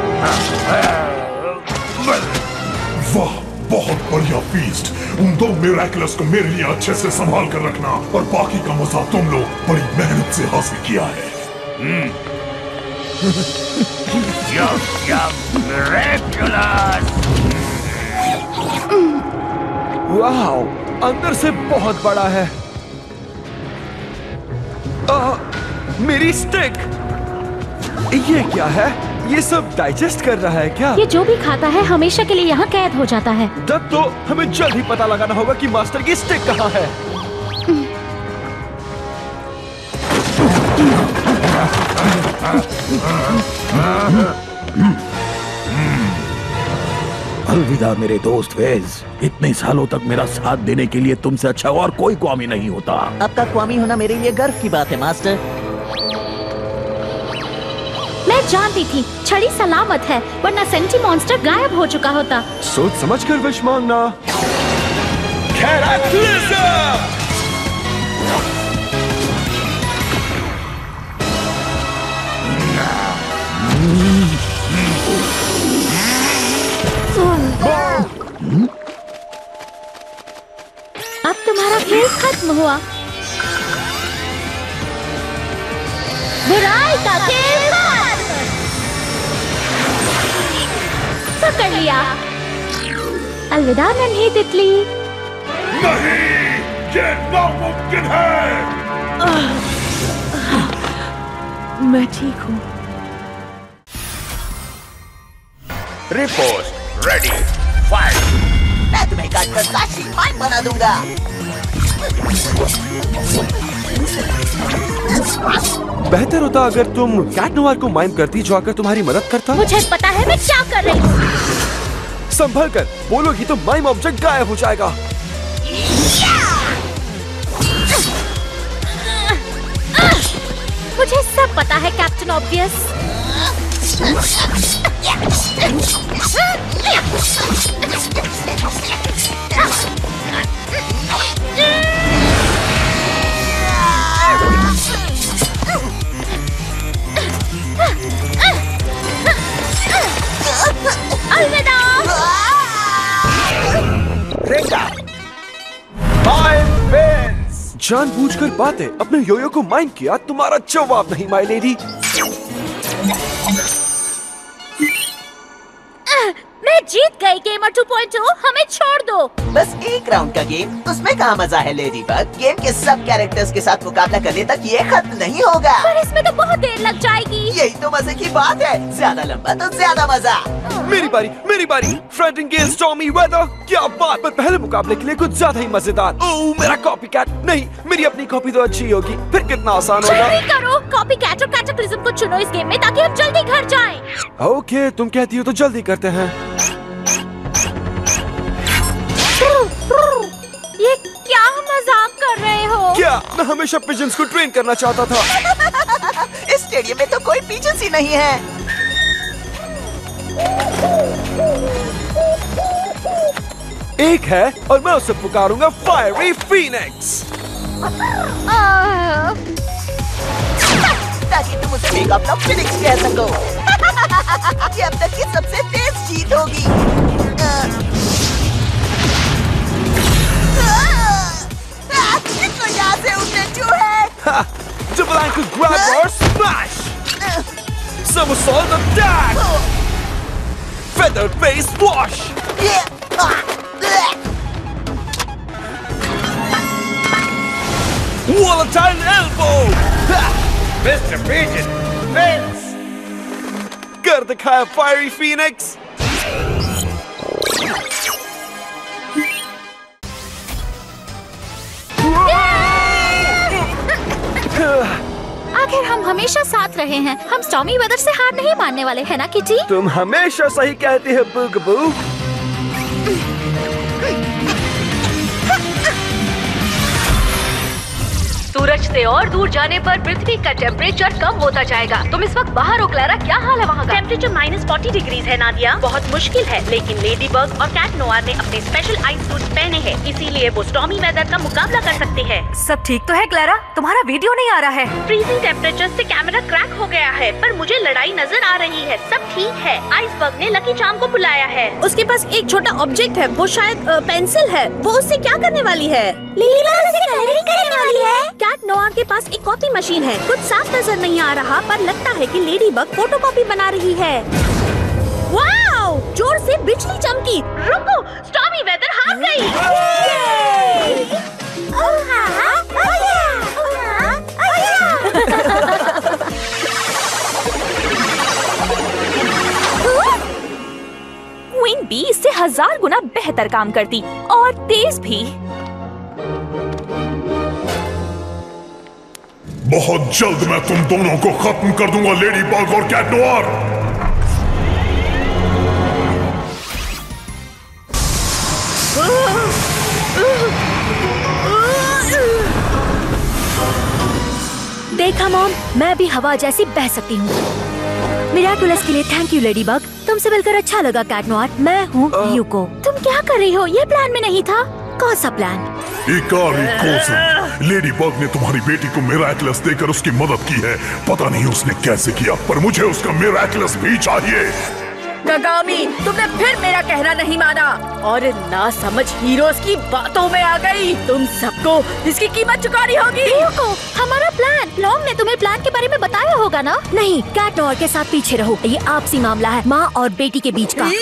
वाह, बहुत बढ़िया फीस्ट। उन 2 मिरेकलस को मेरे लिए अच्छे से संभाल कर रखना और बाकी का मजा तुम लोग बड़ी मेहनत से हासिल किया है। वाओ, अंदर से बहुत बड़ा है। मेरी स्टिक। ये क्या है? ये सब डाइजेस्ट कर रहा है क्या? ये जो भी खाता है हमेशा के लिए यहाँ कैद हो जाता है। तब तो हमें जल्द ही पता लगाना होगा कि मास्टर की स्टिक कहाँ है। अलविदा मेरे दोस्त वेज। इतने सालों तक मेरा साथ देने के लिए तुमसे अच्छा और कोई क्वामी नहीं होता। आपका क्वामी होना मेरे लिए गर्व की बात है मास्टर। मैं जानती थी छड़ी सलामत है, वरना सेंटी मॉन्स्टर गायब हो चुका होता। सोच समझ कर विश मांगना। अब तुम्हारा खेल खत्म हुआ। बुराई का खेल खत्म। पकड़ लिया। अलविदा नन्ही तितली। नहीं, ये नामुमकिन है। मैं ठीक हूँ। Report ready, fight. मैं तुम्हें काटकर काशी माइम बना दूंगा। बेहतर होता अगर तुम कैट नोआर को माइम करती जो आकर तुम्हारी मदद करता। मुझे पता है मैं क्या कर रही हूँ। संभल कर बोलोगी तो माइम ऑब्जेक्ट गायब हो जाएगा। मुझे सब पता है कैप्टन ऑब्वियस। अलविदा। जानबूझकर बातें, अपने योयो को माइंड किया, तुम्हारा जवाब नहीं माय लेडी। मैं जीत गई गेमर 2.0, हमें छोड़ दो। बस एक राउंड का गेम, उसमें कहाँ मजा है लेडी बग। गेम के सब कैरेक्टर्स के साथ मुकाबला करने तक ये खत्म नहीं होगा। पर इसमें तो बहुत देर लग जाएगी। यही तो मजे की बात है, ज्यादा लंबा तो ज्यादा मजा। मेरी बारी। Friend engage stormy weather. क्या बात, पर पहले मुकाबले के लिए कुछ ज्यादा ही मजेदार। ओह मेरा कॉपी कैट। नहीं, मेरी अपनी कॉपी तो अच्छी होगी, फिर कितना आसान होगा। जल्दी करो, कॉपी कैट और कैटाक्लिज्म को चुनो इस गेम में ताकि हम जल्दी घर जाएं। ओके, तुम कहती हो तो जल्दी करते हैं। ये क्या मजाक कर रहे हो? क्या? मैं हमेशा पिजन्स को ट्रेन करना चाहता था। इस स्टेडियम में तो कोई पिजन्स ही नहीं है। एक है और मैं उसे पुकारूंगा फायरी फीनिक्स। ताकि तुम उसे एक अपना फिनिक्स कह सको। ये अब तक की सबसे तेज जीत होगी। इसको यहाँ से उठने चूहे। Double ankle grab or smash. Somersault attack. Feather face squash. Volatile elbow. Mr. Pigeon, Vince. कर दिखाया फायरी फीनिक्स। आखिर हम हमेशा साथ रहे हैं, हम स्टॉर्मी वेदर से हार नहीं मानने वाले हैं ना किटी? तुम हमेशा सही कहती है बुगबू। सूरज से और दूर जाने पर पृथ्वी का टेम्परेचर कम होता जाएगा। तुम इस वक्त बाहर हो क्लारा, क्या हाल है वहाँ का? टेम्परेचर -40 डिग्री है नादिया। बहुत मुश्किल है, लेकिन लेडी बग और कैट नोआर ने अपने स्पेशल आइस सूट पहने हैं, इसीलिए वो स्टॉर्मी वेदर का मुकाबला कर सकते हैं। सब ठीक तो है क्लारा? तुम्हारा वीडियो नहीं आ रहा है। फ्रीजिंग टेम्परेचर से कैमरा क्रैक हो गया है, पर मुझे लड़ाई नजर आ रही है। सब ठीक है। आइस बग ने लकी चार्म को बुलाया है। उसके पास एक छोटा ऑब्जेक्ट है, वो शायद पेंसिल है। वो उससे क्या करने वाली है? करने वाली है। कैट नोआर के पास एक कॉपी मशीन है। कुछ साफ नजर नहीं आ रहा, पर लगता है कि लेडी बग फोटोकॉपी बना रही है। वाओ! जोर से बिजली चमकी। रुको, स्टॉर्मी वेदर हार गई। क्वीन बी इससे 1000 गुना बेहतर काम करती और तेज भी। बहुत जल्द मैं तुम दोनों को खत्म कर दूंगा, लेडी बग और कैट नोआर। देखा मॉम, मैं भी हवा जैसी बह सकती हूँ। मिराकुलस के लिए थैंक यू लेडी बग। तुमसे मिलकर अच्छा लगा कैट नोआर। मैं हूँ यूको। तुम क्या कर रही हो? ये प्लान में नहीं था। कौन सा प्लान? इकारी कोसन, लेडी बग ने तुम्हारी बेटी को मिराकुलस देकर उसकी मदद की है। पता नहीं उसने कैसे किया, पर मुझे उसका मिराकुलस भी चाहिए। कगामी, तुमने फिर मेरा कहना नहीं माना और ना समझ हीरोज की बातों में आ गई। तुम सबको इसकी कीमत चुकानी होगी। यूको, हमारा प्लान, लॉन्ग ने तुम्हें प्लान के बारे में बताया होगा ना? नहीं, कैट नोआर के साथ पीछे रहो। ये आपसी मामला है, माँ और बेटी के बीच का।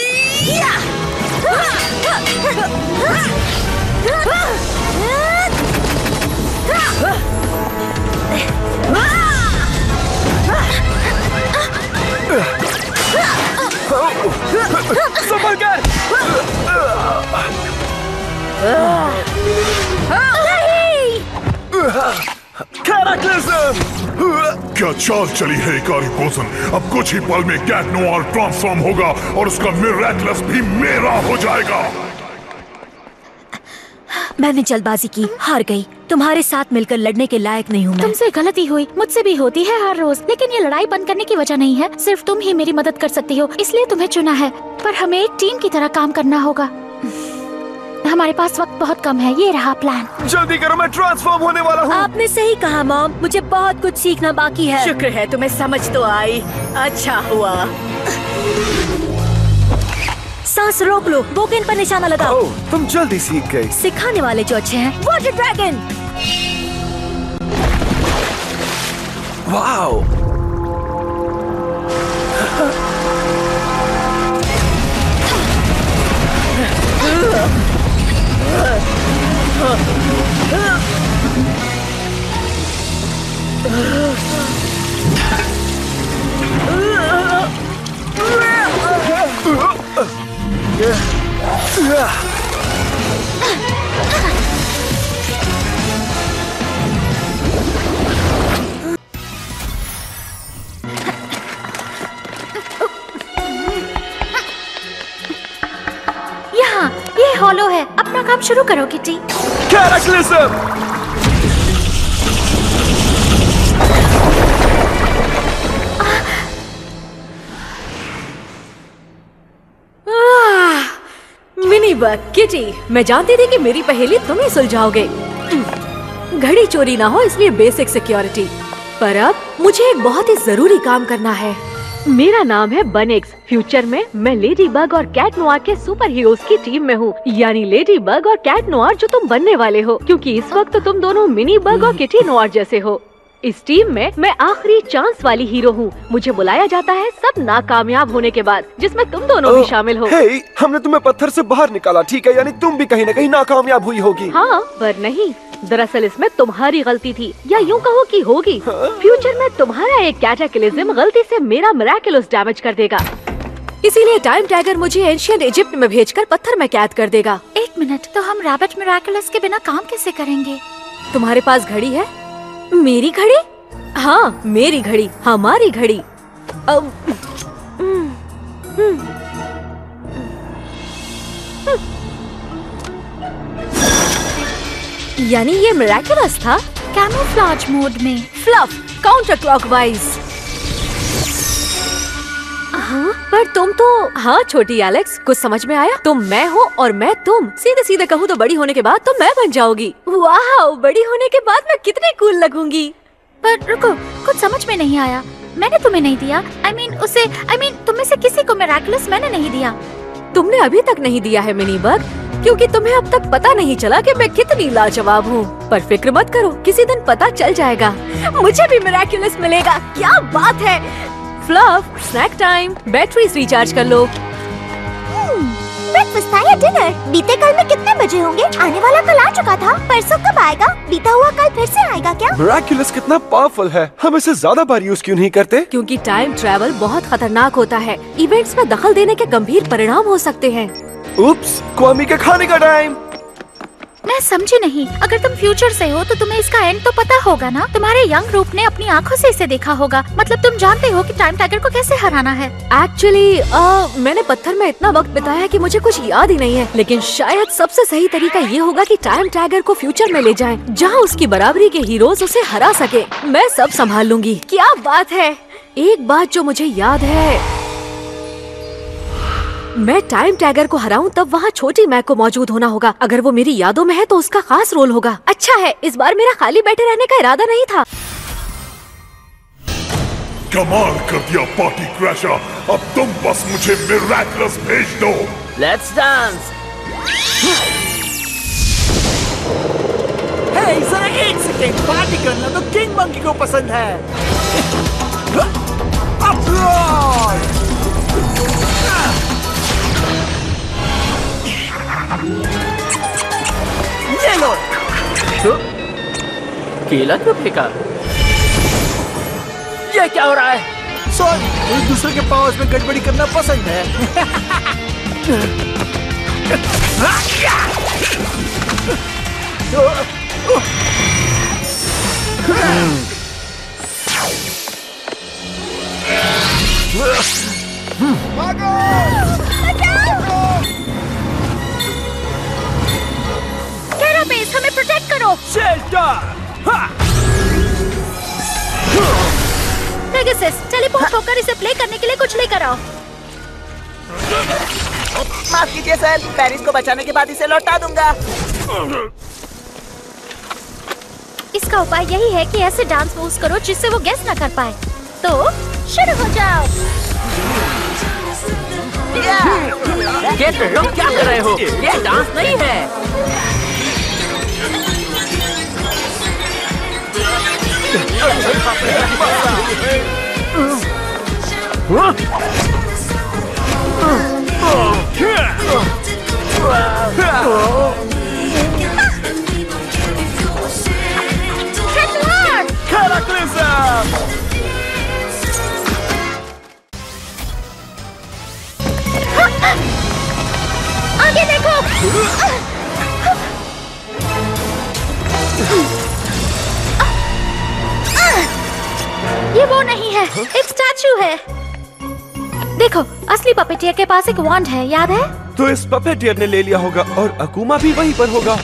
संभल कर। क्या चाल चली है इकारी कोसन? अब कुछ ही पल में कैट नोआर ट्रांसफॉर्म होगा और उसका मिराकुलस भी मेरा हो जाएगा। मैंने जल्दबाजी की, हार गई। तुम्हारे साथ मिलकर लड़ने के लायक नहीं हूँ मैं। तुमसे गलती हुई, मुझसे भी होती है हर रोज, लेकिन ये लड़ाई बंद करने की वजह नहीं है। सिर्फ तुम ही मेरी मदद कर सकती हो, इसलिए तुम्हें चुना है। पर हमें एक टीम की तरह काम करना होगा। हमारे पास वक्त बहुत कम है। ये रहा प्लान। जल्दी करो, मैं ट्रांसफॉर्म होने वाला हूँ। आपने सही कहा मॉम, मुझे बहुत कुछ सीखना बाकी है। शुक्र है तुम्हें समझ तो आई। अच्छा हुआ। सांस रोक लो, बोकेन पर निशाना लगाओ। तुम जल्दी सीख गई। सिखाने वाले जो अच्छे हैं। Water dragon. वाओ। यहाँ ये हॉलो है। अपना काम शुरू करो kitty. Cataclysm. Mini bug, kitty, मैं जानती थी कि मेरी पहेली तुम ही सुलझाओगे। घड़ी चोरी ना हो इसलिए बेसिक सिक्योरिटी। पर अब मुझे एक बहुत ही जरूरी काम करना है। मेरा नाम है बनेक्स। फ्यूचर में मैं लेडी बग और कैट नोआर के सुपर हीरोज की टीम में हूँ, यानी लेडी बग और कैट नोआर जो तुम बनने वाले हो, क्योंकि इस वक्त तुम दोनों मिनी बग और किटी नोआर जैसे हो। इस टीम में मैं आखिरी चांस वाली हीरो हूँ। मुझे बुलाया जाता है सब नाकामयाब होने के बाद, जिसमें तुम दोनों भी शामिल हो। हे, हमने तुम्हें पत्थर से बाहर निकाला, ठीक है? यानी तुम भी कहीं न कहीं नाकामयाब हुई होगी। हाँ, पर नहीं, दरअसल इसमें तुम्हारी गलती थी, या यूँ कहो कि होगी। फ्यूचर में तुम्हारा एक कैटाक्लिज्म गलती से मेरा मिरेकुलस डैमेज कर देगा। इसीलिए टाइम टैगर मुझे एंशिएंट इजिप्ट में भेजकर पत्थर में कैद कर देगा। एक मिनट, तो हम रैबिट मिरेकुलस के बिना काम कैसे करेंगे? तुम्हारे पास घड़ी है? मेरी घड़ी? हाँ, मेरी घड़ी, हमारी घड़ी। यानी ये मिरेकुलस था? कैमोफ्लेज मोड में। Fluff, counter clockwise. पर तुम तो, हाँ छोटी एलेक्स, कुछ समझ में आया? तुम मैं हो और मैं तुम। सीधे सीधे कहूँ तो बड़ी होने के बाद तो मैं बन जाओगी। वाह, बड़ी होने के बाद मैं कितनी कूल लगूंगी। पर रुको, कुछ समझ में नहीं आया। मैंने तुम्हें नहीं दिया। I mean, तुम में से किसी को मिरेकुलस मैंने नहीं दिया। तुमने अभी तक नहीं दिया है मिनी बग, क्योंकि तुम्हें अब तक पता नहीं चला कि मैं कितनी लाजवाब हूँ। पर फिक्र मत करो, किसी दिन पता चल जाएगा। मुझे भी मिरेकुलस मिलेगा। क्या बात है। Fluff, snack time, batteries recharge कर लो। ब्रेकफास्ट था या डिनर? बीते कल में कितने बजे होंगे? आने वाला कल आ चुका था, परसों कब आएगा? बीता हुआ कल फिर से आएगा क्या? मिरेकुलस कितना पावरफुल है, हम इसे ज्यादा बार यूज क्यों नहीं करते? क्योंकि टाइम ट्रैवल बहुत खतरनाक होता है। इवेंट्स में दखल देने के गंभीर परिणाम हो सकते हैं। उप्स, क्वामी के खाने का टाइम। मैं समझी नहीं। अगर तुम फ्यूचर से हो तो तुम्हें इसका एंड तो पता होगा ना? तुम्हारे यंग रूप ने अपनी आंखों से इसे देखा होगा। मतलब तुम जानते हो कि टाइम टाइगर को कैसे हराना है। एक्चुअली मैंने पत्थर में इतना वक्त बिताया कि मुझे कुछ याद ही नहीं है। लेकिन शायद सबसे सही तरीका ये होगा कि टाइम टाइगर को फ्यूचर में ले जाएं, जहां उसकी बराबरी के हीरोज उसे हरा सके। मैं सब संभाल लूंगी। क्या बात है। एक बात जो मुझे याद है, मैं टाइम टैगर को हराऊं तब वहाँ छोटी मैक को मौजूद होना होगा। अगर वो मेरी यादों में है तो उसका खास रोल होगा। अच्छा है, इस बार मेरा खाली बैठे रहने का इरादा नहीं था। कमाल कर दिया पार्टी क्रैशर। अब तुम बस मुझे मिरेकुलस भेज दो। Let's dance. हे, जरा एक सेकेंड, पार्टी करना तो किंग मंकी को पसंद है। ये लो। केला क्यों फेंका? ये क्या हो रहा है? सॉरी, एक दूसरे के पावर्स में गड़बड़ी करना पसंद है। कैरापेस, हमें प्रोटेक्ट करो। शेल्टर। पेगासस, टेलीपोर्ट होकर इसे प्ले करने के लिए कुछ लेकर आओ। माफ कीजिए सर, पेरिस को बचाने के बाद इसे लौटा दूंगा। इसका उपाय यही है कि ऐसे डांस मूव्स करो जिससे वो गेस न कर पाए। तो शुरू हो जाओ। ये तुम लोग क्या कर रहे हो? ये डांस नहीं है। आगे देखो। ये वो नहीं है, एक स्टैचू है। देखो, असली पपेटियर के पास एक वॉन्ड है, याद है? तो इस पपेटियर ने ले लिया होगा और अकुमा भी वहीं पर होगा।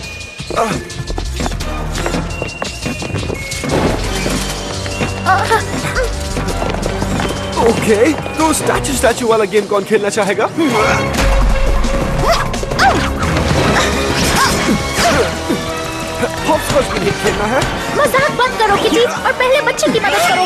ओके, तो स्टैचू वाला गेम कौन खेलना चाहेगा? हॉपस्कॉच भी नहीं खेलना है? मजाक बंद करो किटी और पहले बच्चे की मदद करो।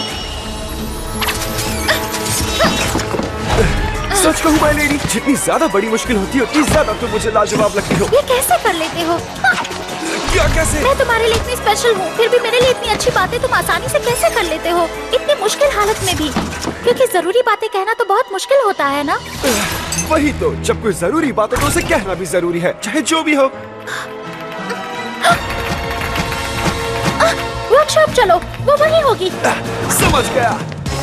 सच कहूँ माय लेडी, जितनी ज्यादा बड़ी मुश्किल होती है उतनी ज्यादा तुम मुझे लाजवाब लगती हो। ये कैसे कर लेते हो? क्या कैसे? मैं तुम्हारे लिए इतनी स्पेशल हूँ, फिर भी मेरे लिए इतनी अच्छी बातें तुम आसानी से कैसे कर लेते हो, इतनी मुश्किल हालत में भी? क्योंकि जरूरी बातें कहना तो बहुत मुश्किल होता है ना। वही तो, जब कोई जरूरी बात हो तो उसे कहना भी जरूरी है, चाहे जो भी हो। वर्कशॉप चलो, वो वही होगी। समझ गया।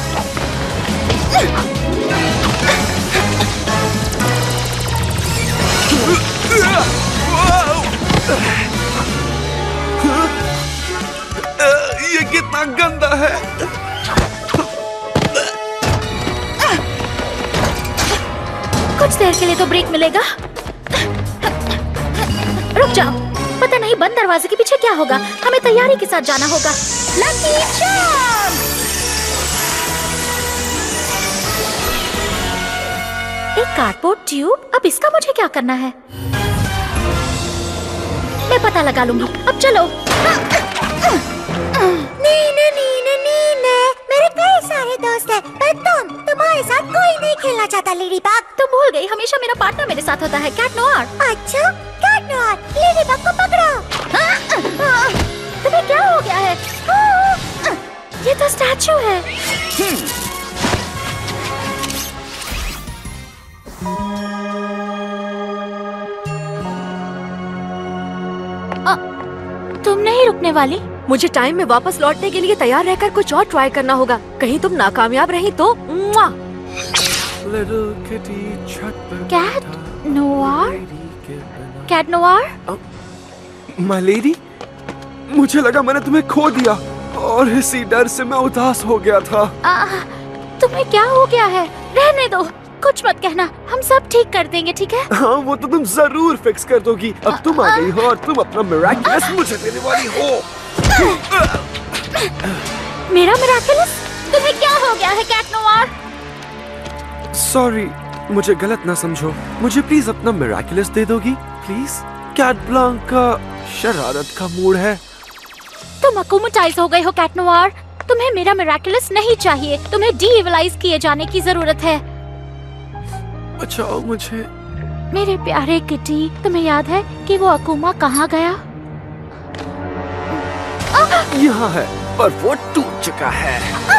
ये कितना गंदा है। कुछ देर के लिए तो ब्रेक मिलेगा। रुक जाओ, पता नहीं बंद दरवाजे के पीछे क्या होगा। हमें तैयारी के साथ जाना होगा। Lucky charm! एक कार्डबोर्ड ट्यूब, अब इसका मुझे क्या करना है? मैं पता लगा लूंगी। अब चलो। नीने नीने नीने, मेरे कई सारे दोस्त हैं, पर तुम्हारे साथ कोई नहीं खेलना चाहता लेडी बग। तुम भूल गई, हमेशा मेरा पार्टनर मेरे साथ होता है, कैट नोआर। अच्छा, कैट नोआर, लेडी बग को पकड़ो। तुम्हें क्या हो गया है? ये तो स्टैचू है। तुम नहीं रुकने वाली? मुझे टाइम में वापस लौटने के लिए तैयार रहकर कुछ और ट्राई करना होगा। कहीं तुम नाकामयाब रही तो Cat Noir? Cat Noir? My lady, मुझे लगा मैंने तुम्हें खो दिया और इसी डर से मैं उदास हो गया था। तुम्हें क्या हो गया है? रहने दो, कुछ मत कहना, हम सब ठीक कर देंगे, ठीक है? हाँ, वो तो तुम जरूर फिक्स कर दोगी। अब तुम आ गई हो और तुम अपना मिराकुलस मुझे देने वाली हो। मेरा मिराकुलस? तुम्हें क्या हो गया है कैट नोआर? सॉरी, मुझे गलत ना समझो। मुझे प्लीज अपना मिराकुलस दे दोगी प्लीज? कैट ब्लांक का शरारत का मूड है। तुम अकुमुटाइज हो गए हो कैट नोआर। तुम्हें मेरा मिराकुलस नहीं चाहिए, तुम्हें डी-इवलाइज किए जाने की जरूरत है। बचाओ मुझे। मेरे प्यारे किटी, तुम्हें याद है कि वो अकुमा कहाँ गया? यहाँ है, पर वो टूट चुका है।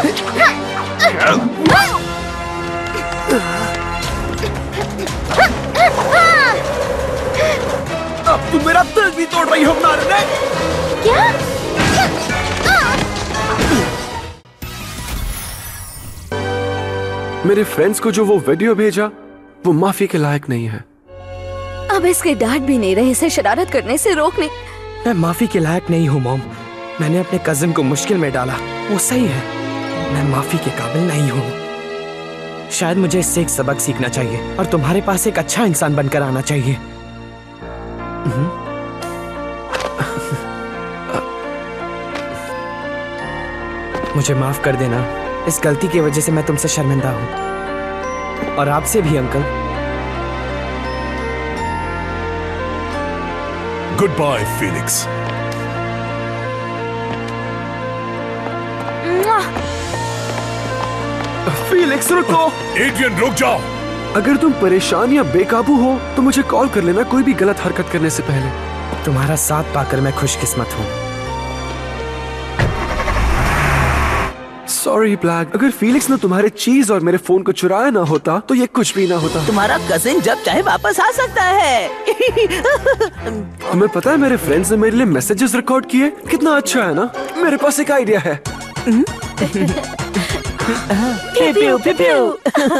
अब तुम मेरा दिल भी तोड़ रही हो नारने। क्या? मेरे फ्रेंड्स को जो वो वीडियो भेजा, वो माफी के लायक नहीं है। अब इसके डांट भी नहीं रहे इसे शरारत करने से रोकने। मैं माफी के लायक नहीं हूँ मॉम। मैंने अपने कजिन को मुश्किल में डाला, वो सही है। मैं माफी के काबिल नहीं हूँ। शायद मुझे इससे एक सबक सीखना चाहिए और तुम्हारे पास एक अच्छा इंसान बनकर आना चाहिए। मुझे माफ कर देना, इस गलती की वजह से मैं तुमसे शर्मिंदा हूँ, और आपसे भी uncle. Goodbye Phoenix. Felix रुको। एड्रियन रुक जाओ। अगर तुम परेशान या बेकाबू हो तो मुझे कॉल कर लेना कोई भी गलत हरकत करने से पहले। तुम्हारा साथ पाकर मैं खुशकिस्मत हूँ। सॉरी ब्लैक, अगर फीलिक्स ने तुम्हारे चीज और मेरे फोन को चुराया ना होता तो ये कुछ भी ना होता। तुम्हारा कजिन जब चाहे वापस आ सकता है। तुम्हें पता है मेरे फ्रेंड्स ने मेरे लिए मैसेजेस रिकॉर्ड किए, कितना अच्छा है ना। मेरे पास एक आइडिया है। पिपियो पिपियो।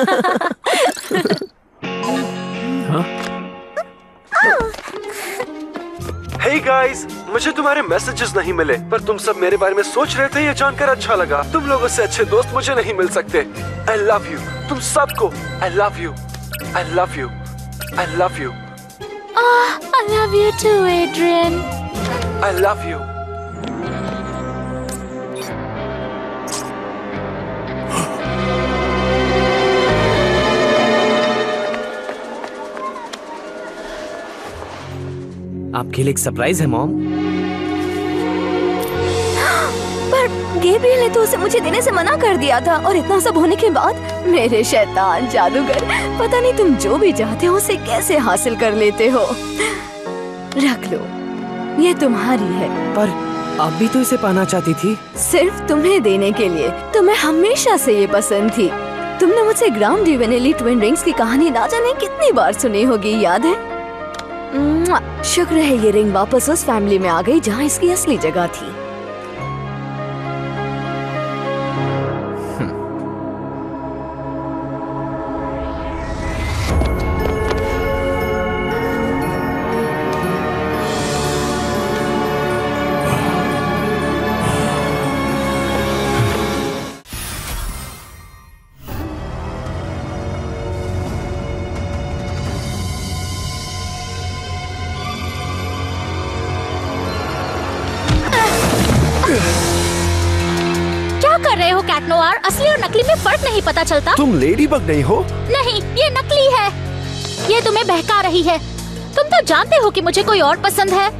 हे गाइस, मुझे तुम्हारे मैसेजेस नहीं मिले, पर तुम सब मेरे बारे में सोच रहे थे, ये जानकर अच्छा लगा। तुम लोगों से अच्छे दोस्त मुझे नहीं मिल सकते। I love you, तुम सबको। I love you, I love you, I love you, I love you too, Adrian. I love you. आपके लिए एक सरप्राइज है मॉम। पर गैब्रियल ने तो उसे मुझे देने से मना कर दिया था, और इतना सब होने के बाद मेरे शैतान जादूगर, पता नहीं तुम जो भी चाहते हो उसे कैसे हासिल कर लेते हो। रख लो, ये तुम्हारी है। पर आप भी तो इसे पाना चाहती थी। सिर्फ तुम्हें देने के लिए। तुम्हें हमेशा से ये पसंद थी। तुमने मुझसे ग्राम डिविनिली ट्विन रिंग्स की कहानी ना जाने कितनी बार सुनी होगी, याद है? शुक्र है ये रिंग वापस उस फैमिली में आ गई जहाँ इसकी असली जगह थी। कैट नोआर, असली और नकली में फर्क नहीं पता चलता। तुम लेडी बग नहीं हो? नहीं, ये नकली है। ये तुम्हें बहका रही है। तुम तो जानते हो कि मुझे कोई और पसंद है।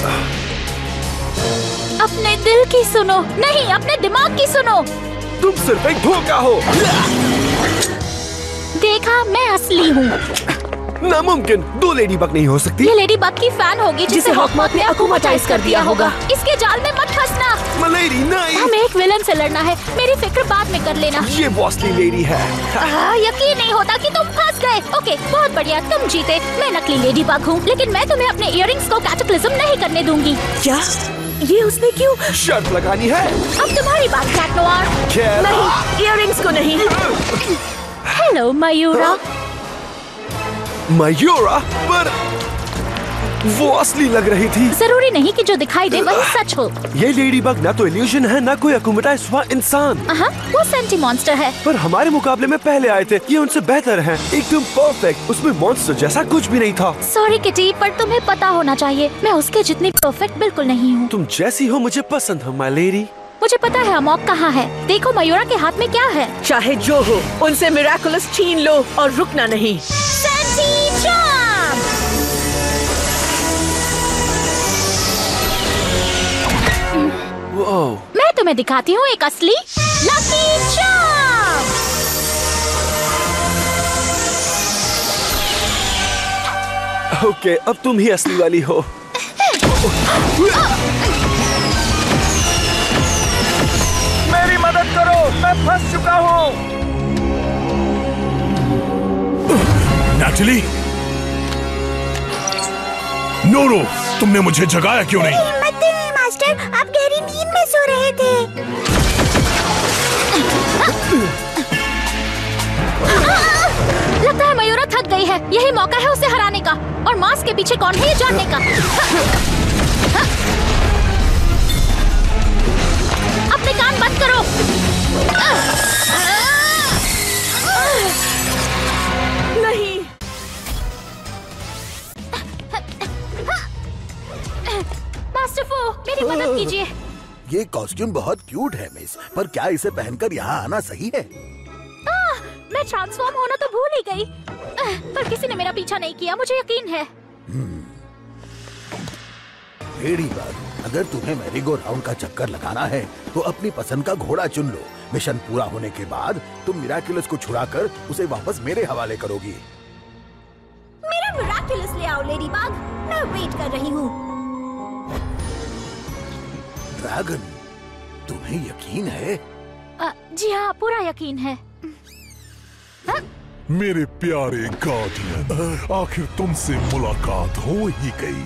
अपने दिल की सुनो, नहीं अपने दिमाग की सुनो। तुम सिर्फ एक धोखा हो। देखा, मैं असली हूँ। नामुमकिन, दो लेडी बग नहीं हो सकती। ये लेडी बग की फैन होगी जिसे हॉकमॉथ ने अकुमाटाइज कर दिया होगा। इसके जाल में मत फंसना। मलेरी नहीं। हमें एक विलन से लड़ना है। मेरी फिक्र बाद में कर लेना। ये बॉसली लेडी है। यकीन नहीं होता कि तुम फंस गए। ओके, बहुत बढ़िया, तुम जीते। मैं नकली लेडी बग हूँ, लेकिन मैं तुम्हें अपने इयररिंग्स को कैटाक्लिज्म नहीं करने दूंगी। क्या? ये उसने क्यों? शर्त लगानी है। अब तुम्हारी बात कैट नोआर। नहीं, इयररिंग्स को नहीं। हेलो मयूरा। मयूरा? पर वो असली लग रही थी। जरूरी नहीं कि जो दिखाई दे वही सच हो। ये लेडी बग ना तो इल्यूजन है, ना कोई अकुमाटाइज हुआ इंसान। वो सेंटी मॉन्स्टर है। पर हमारे मुकाबले में पहले आए थे, ये उनसे बेहतर है। एकदम परफेक्ट, उसमें मॉन्स्टर जैसा कुछ भी नहीं था। सॉरी किटी, पर तुम्हें पता होना चाहिए, मैं उसके जितनी परफेक्ट बिल्कुल नहीं हूँ। तुम जैसी हो मुझे पसंद है माय लेडी। मुझे पता है अमोक कहाँ है। देखो मयूरा के हाथ में क्या है। चाहे जो हो, उनसे मिराकुलस छीन लो और रुकना नहीं। मैं तुम्हें दिखाती हूँ एक असली लकी चार्म। ओके, अब तुम ही असली वाली हो। मेरी मदद करो, मैं फंस चुका हूँ। नैटली? नो, तुमने मुझे जगाया क्यों नहीं? हिम्मत नहीं मास्टर, आप गहरी नींद में सो रहे थे। लगता है मयूरा थक गई है। यही मौका है उसे हराने का। और मास्क के पीछे कौन है ये जानने का। अपने कान बंद करो। नहीं। मास्टर फू, मेरी मदद कीजिए। ये कॉस्ट्यूम बहुत क्यूट है मिस, पर क्या इसे पहनकर यहाँ आना सही है? मैं ट्रांसफॉर्म होना तो भूल ही गई, पर किसी ने मेरा पीछा नहीं किया, मुझे यकीन है। लेडी बग, अगर तुम्हें मैरीगो राउंड का चक्कर लगाना है तो अपनी पसंद का घोड़ा चुन लो। मिशन पूरा होने के बाद तुम मिराक्युलस को छुड़ाकर उसे वापस मेरे हवाले करोगी। मेरा मिराक्युलस ले आओ लेडी बग, मैं वेट कर रही हूँ। ड्रैगन, तुम्हें यकीन है? जी हाँ, पूरा यकीन है। मेरे प्यारे गार्डियन, आखिर तुमसे मुलाकात हो ही गई।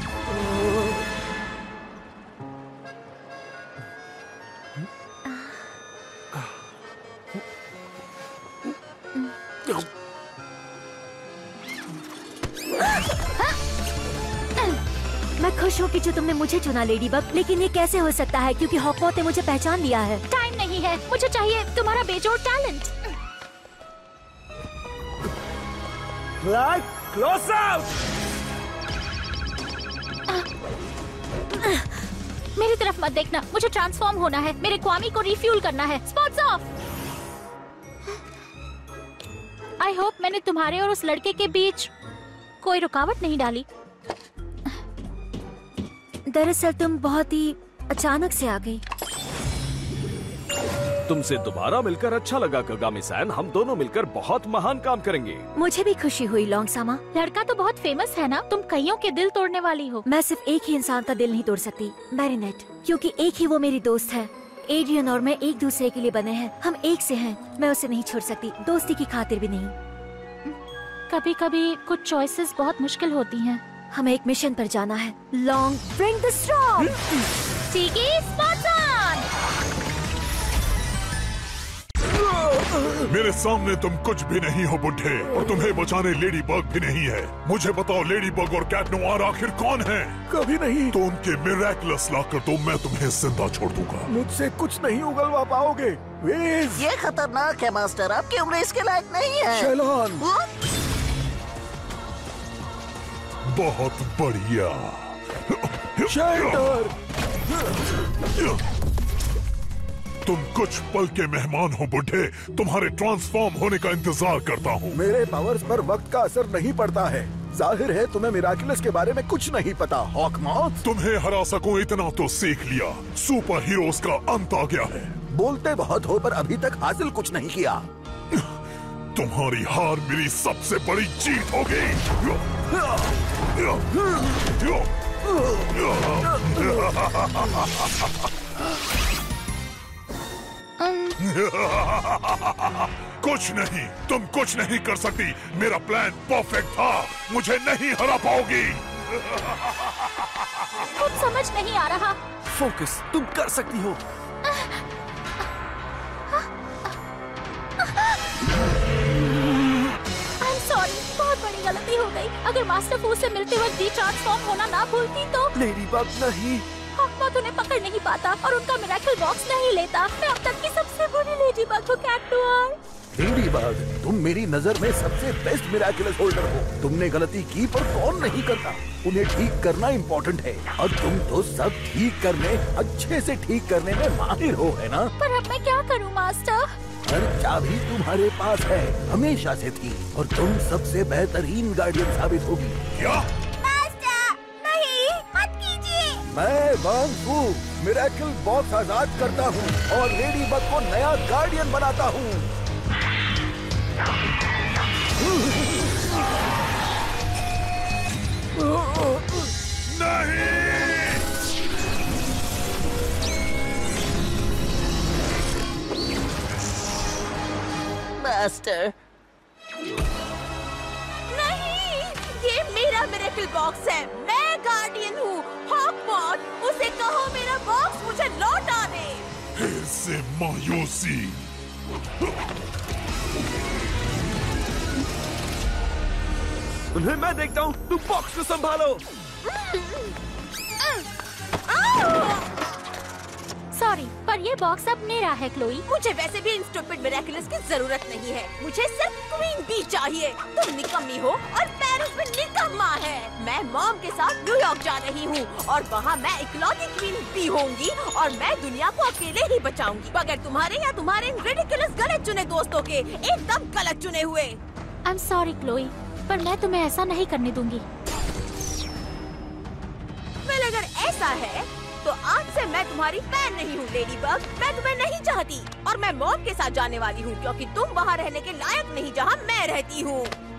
मैं खुश हूँ कि जो तुमने मुझे चुना लेडी बग, लेकिन ये कैसे हो सकता है क्योंकि हॉकमॉथ ने मुझे पहचान लिया है। टाइम नहीं है, मुझे चाहिए तुम्हारा बेजोड़ टैलेंट। Close out. मेरी तरफ मत देखना, मुझे ट्रांसफॉर्म होना है, मेरे क्वामी को रिफ्यूल करना है। Spots of. आई होप मैंने तुम्हारे और उस लड़के के बीच कोई रुकावट नहीं डाली। दरअसल तुम बहुत ही अचानक से आ गई। तुमसे दोबारा मिलकर अच्छा लगा कगामी-सान, हम दोनों मिलकर बहुत महान काम करेंगे। मुझे भी खुशी हुई लॉन्गसामा। लड़का तो बहुत फेमस है ना, तुम कईयों के दिल तोड़ने वाली हो। मैं सिर्फ एक ही इंसान का दिल नहीं तोड़ सकती, मैरिनेट, क्योंकि एक ही वो मेरी दोस्त है। एड्रियन और मैं एक दूसरे के लिए बने हैं, हम एक से हैं। मैं उसे नहीं छोड़ सकती, दोस्ती की खातिर भी नहीं। कभी कभी कुछ चॉइसेस बहुत मुश्किल होती हैं। हमें एक मिशन पर जाना है। Longg bring the storm. Tikki spots on. मेरे सामने तुम कुछ भी नहीं हो बुड्ढे, और तुम्हें बचाने लेडी बग भी नहीं है। मुझे बताओ लेडी बग और कैट नोआर आखिर कौन है? कभी नहीं। तो उनके मिरेक्युलस लाकर तो मैं तुम्हें जिंदा छोड़ दूंगा। मुझसे कुछ नहीं उगलवा पाओगे। ये खतरनाक है मास्टर, आपकी उम्र इसके लायक नहीं है। शैलान। बहुत बढ़िया। शेल्टर। तुम कुछ पल के मेहमान हो बुड्ढे, तुम्हारे ट्रांसफॉर्म होने का इंतजार करता हूँ। मेरे पावर्स पर वक्त का असर नहीं पड़ता है। जाहिर है तुम्हें मिराक्युलस के बारे में कुछ नहीं पता हॉकमॉथ। तुम्हें हरा सकूं इतना तो सीख लिया, सुपर हीरोज का अंत आ गया है। बोलते बहुत हो पर अभी तक हासिल कुछ नहीं किया। तुम्हारी हार मेरी सबसे बड़ी जीत होगी। कुछ नहीं, तुम कुछ नहीं कर सकती। मेरा प्लान परफेक्ट था, मुझे नहीं हरा पाओगी। कुछ समझ नहीं आ रहा। फोकस, तुम कर सकती हो। सॉरी, बहुत बड़ी गलती हो गई। अगर मास्टर फू से मिलते वक्त डी ट्रांसफॉर्म होना ना भूलती तो लेडी बग नहीं। हॉकमॉथ उन्हें पकड़ नहीं पाता और उनका मिरेकल बॉक्स नहीं लेता। मैं अब तक की सबसे बुरी लेडी बग हूँ कैट नोआर। लेडी बग, तुम मेरी नजर में सबसे बेस्ट मिराक्युलस होल्डर हो। तुमने गलती की पर कौन नहीं करता। उन्हें ठीक करना इम्पोर्टेंट है, और तुम तो सब ठीक करने, अच्छे से ठीक करने में माहिर हो, है ना? पर अब मैं क्या करूँ मास्टर? हर चाबी तुम्हारे पास है, हमेशा से थी, और तुम सबसे बेहतरीन गार्डियन साबित होगी। क्या? मास्टर, नहीं, मत कीजिए। मैं वांग फू मिरेकल बॉक्स आजाद करता हूँ और लेडी बग को नया गार्डियन बनाता हूँ। मास्टर, नहीं, ये मेरा मिरेकल बॉक्स है। मैं गार्डियन हूँ। हॉकमॉथ, उसे कहो मेरा बॉक्स मुझे लौटा दे। फिर से मायूसी। उन्हें मैं देखता हूँ, तुम बॉक्स को संभालो। सॉरी, पर ये बॉक्स अब मेरा है क्लोई। मुझे वैसे भी इन स्टूपिड मिरेकल्स की जरूरत नहीं है। मुझे सिर्फ क्वीन बी चाहिए। तुम निकम्मी हो और पेरिस में निकम्मा है। मैं मॉम के साथ न्यूयॉर्क जा रही हूँ और वहाँ मैं इकलौती क्वीन भी होंगी और मैं दुनिया को अकेले ही बचाऊंगी, बगैर तुम्हारे या तुम्हारे इन रिडिकुलस गलत चुने दोस्तों के, एकदम गलत चुने हुए। आई एम सॉरी क्लोई, पर मैं तुम्हें ऐसा नहीं करने दूंगी। वेल, अगर ऐसा है तो आज से मैं तुम्हारी फैन नहीं हूँ लेडी बग। मैं तुम्हें नहीं चाहती और मैं मॉम के साथ जाने वाली हूँ क्योंकि तुम वहाँ रहने के लायक नहीं जहाँ मैं रहती हूँ।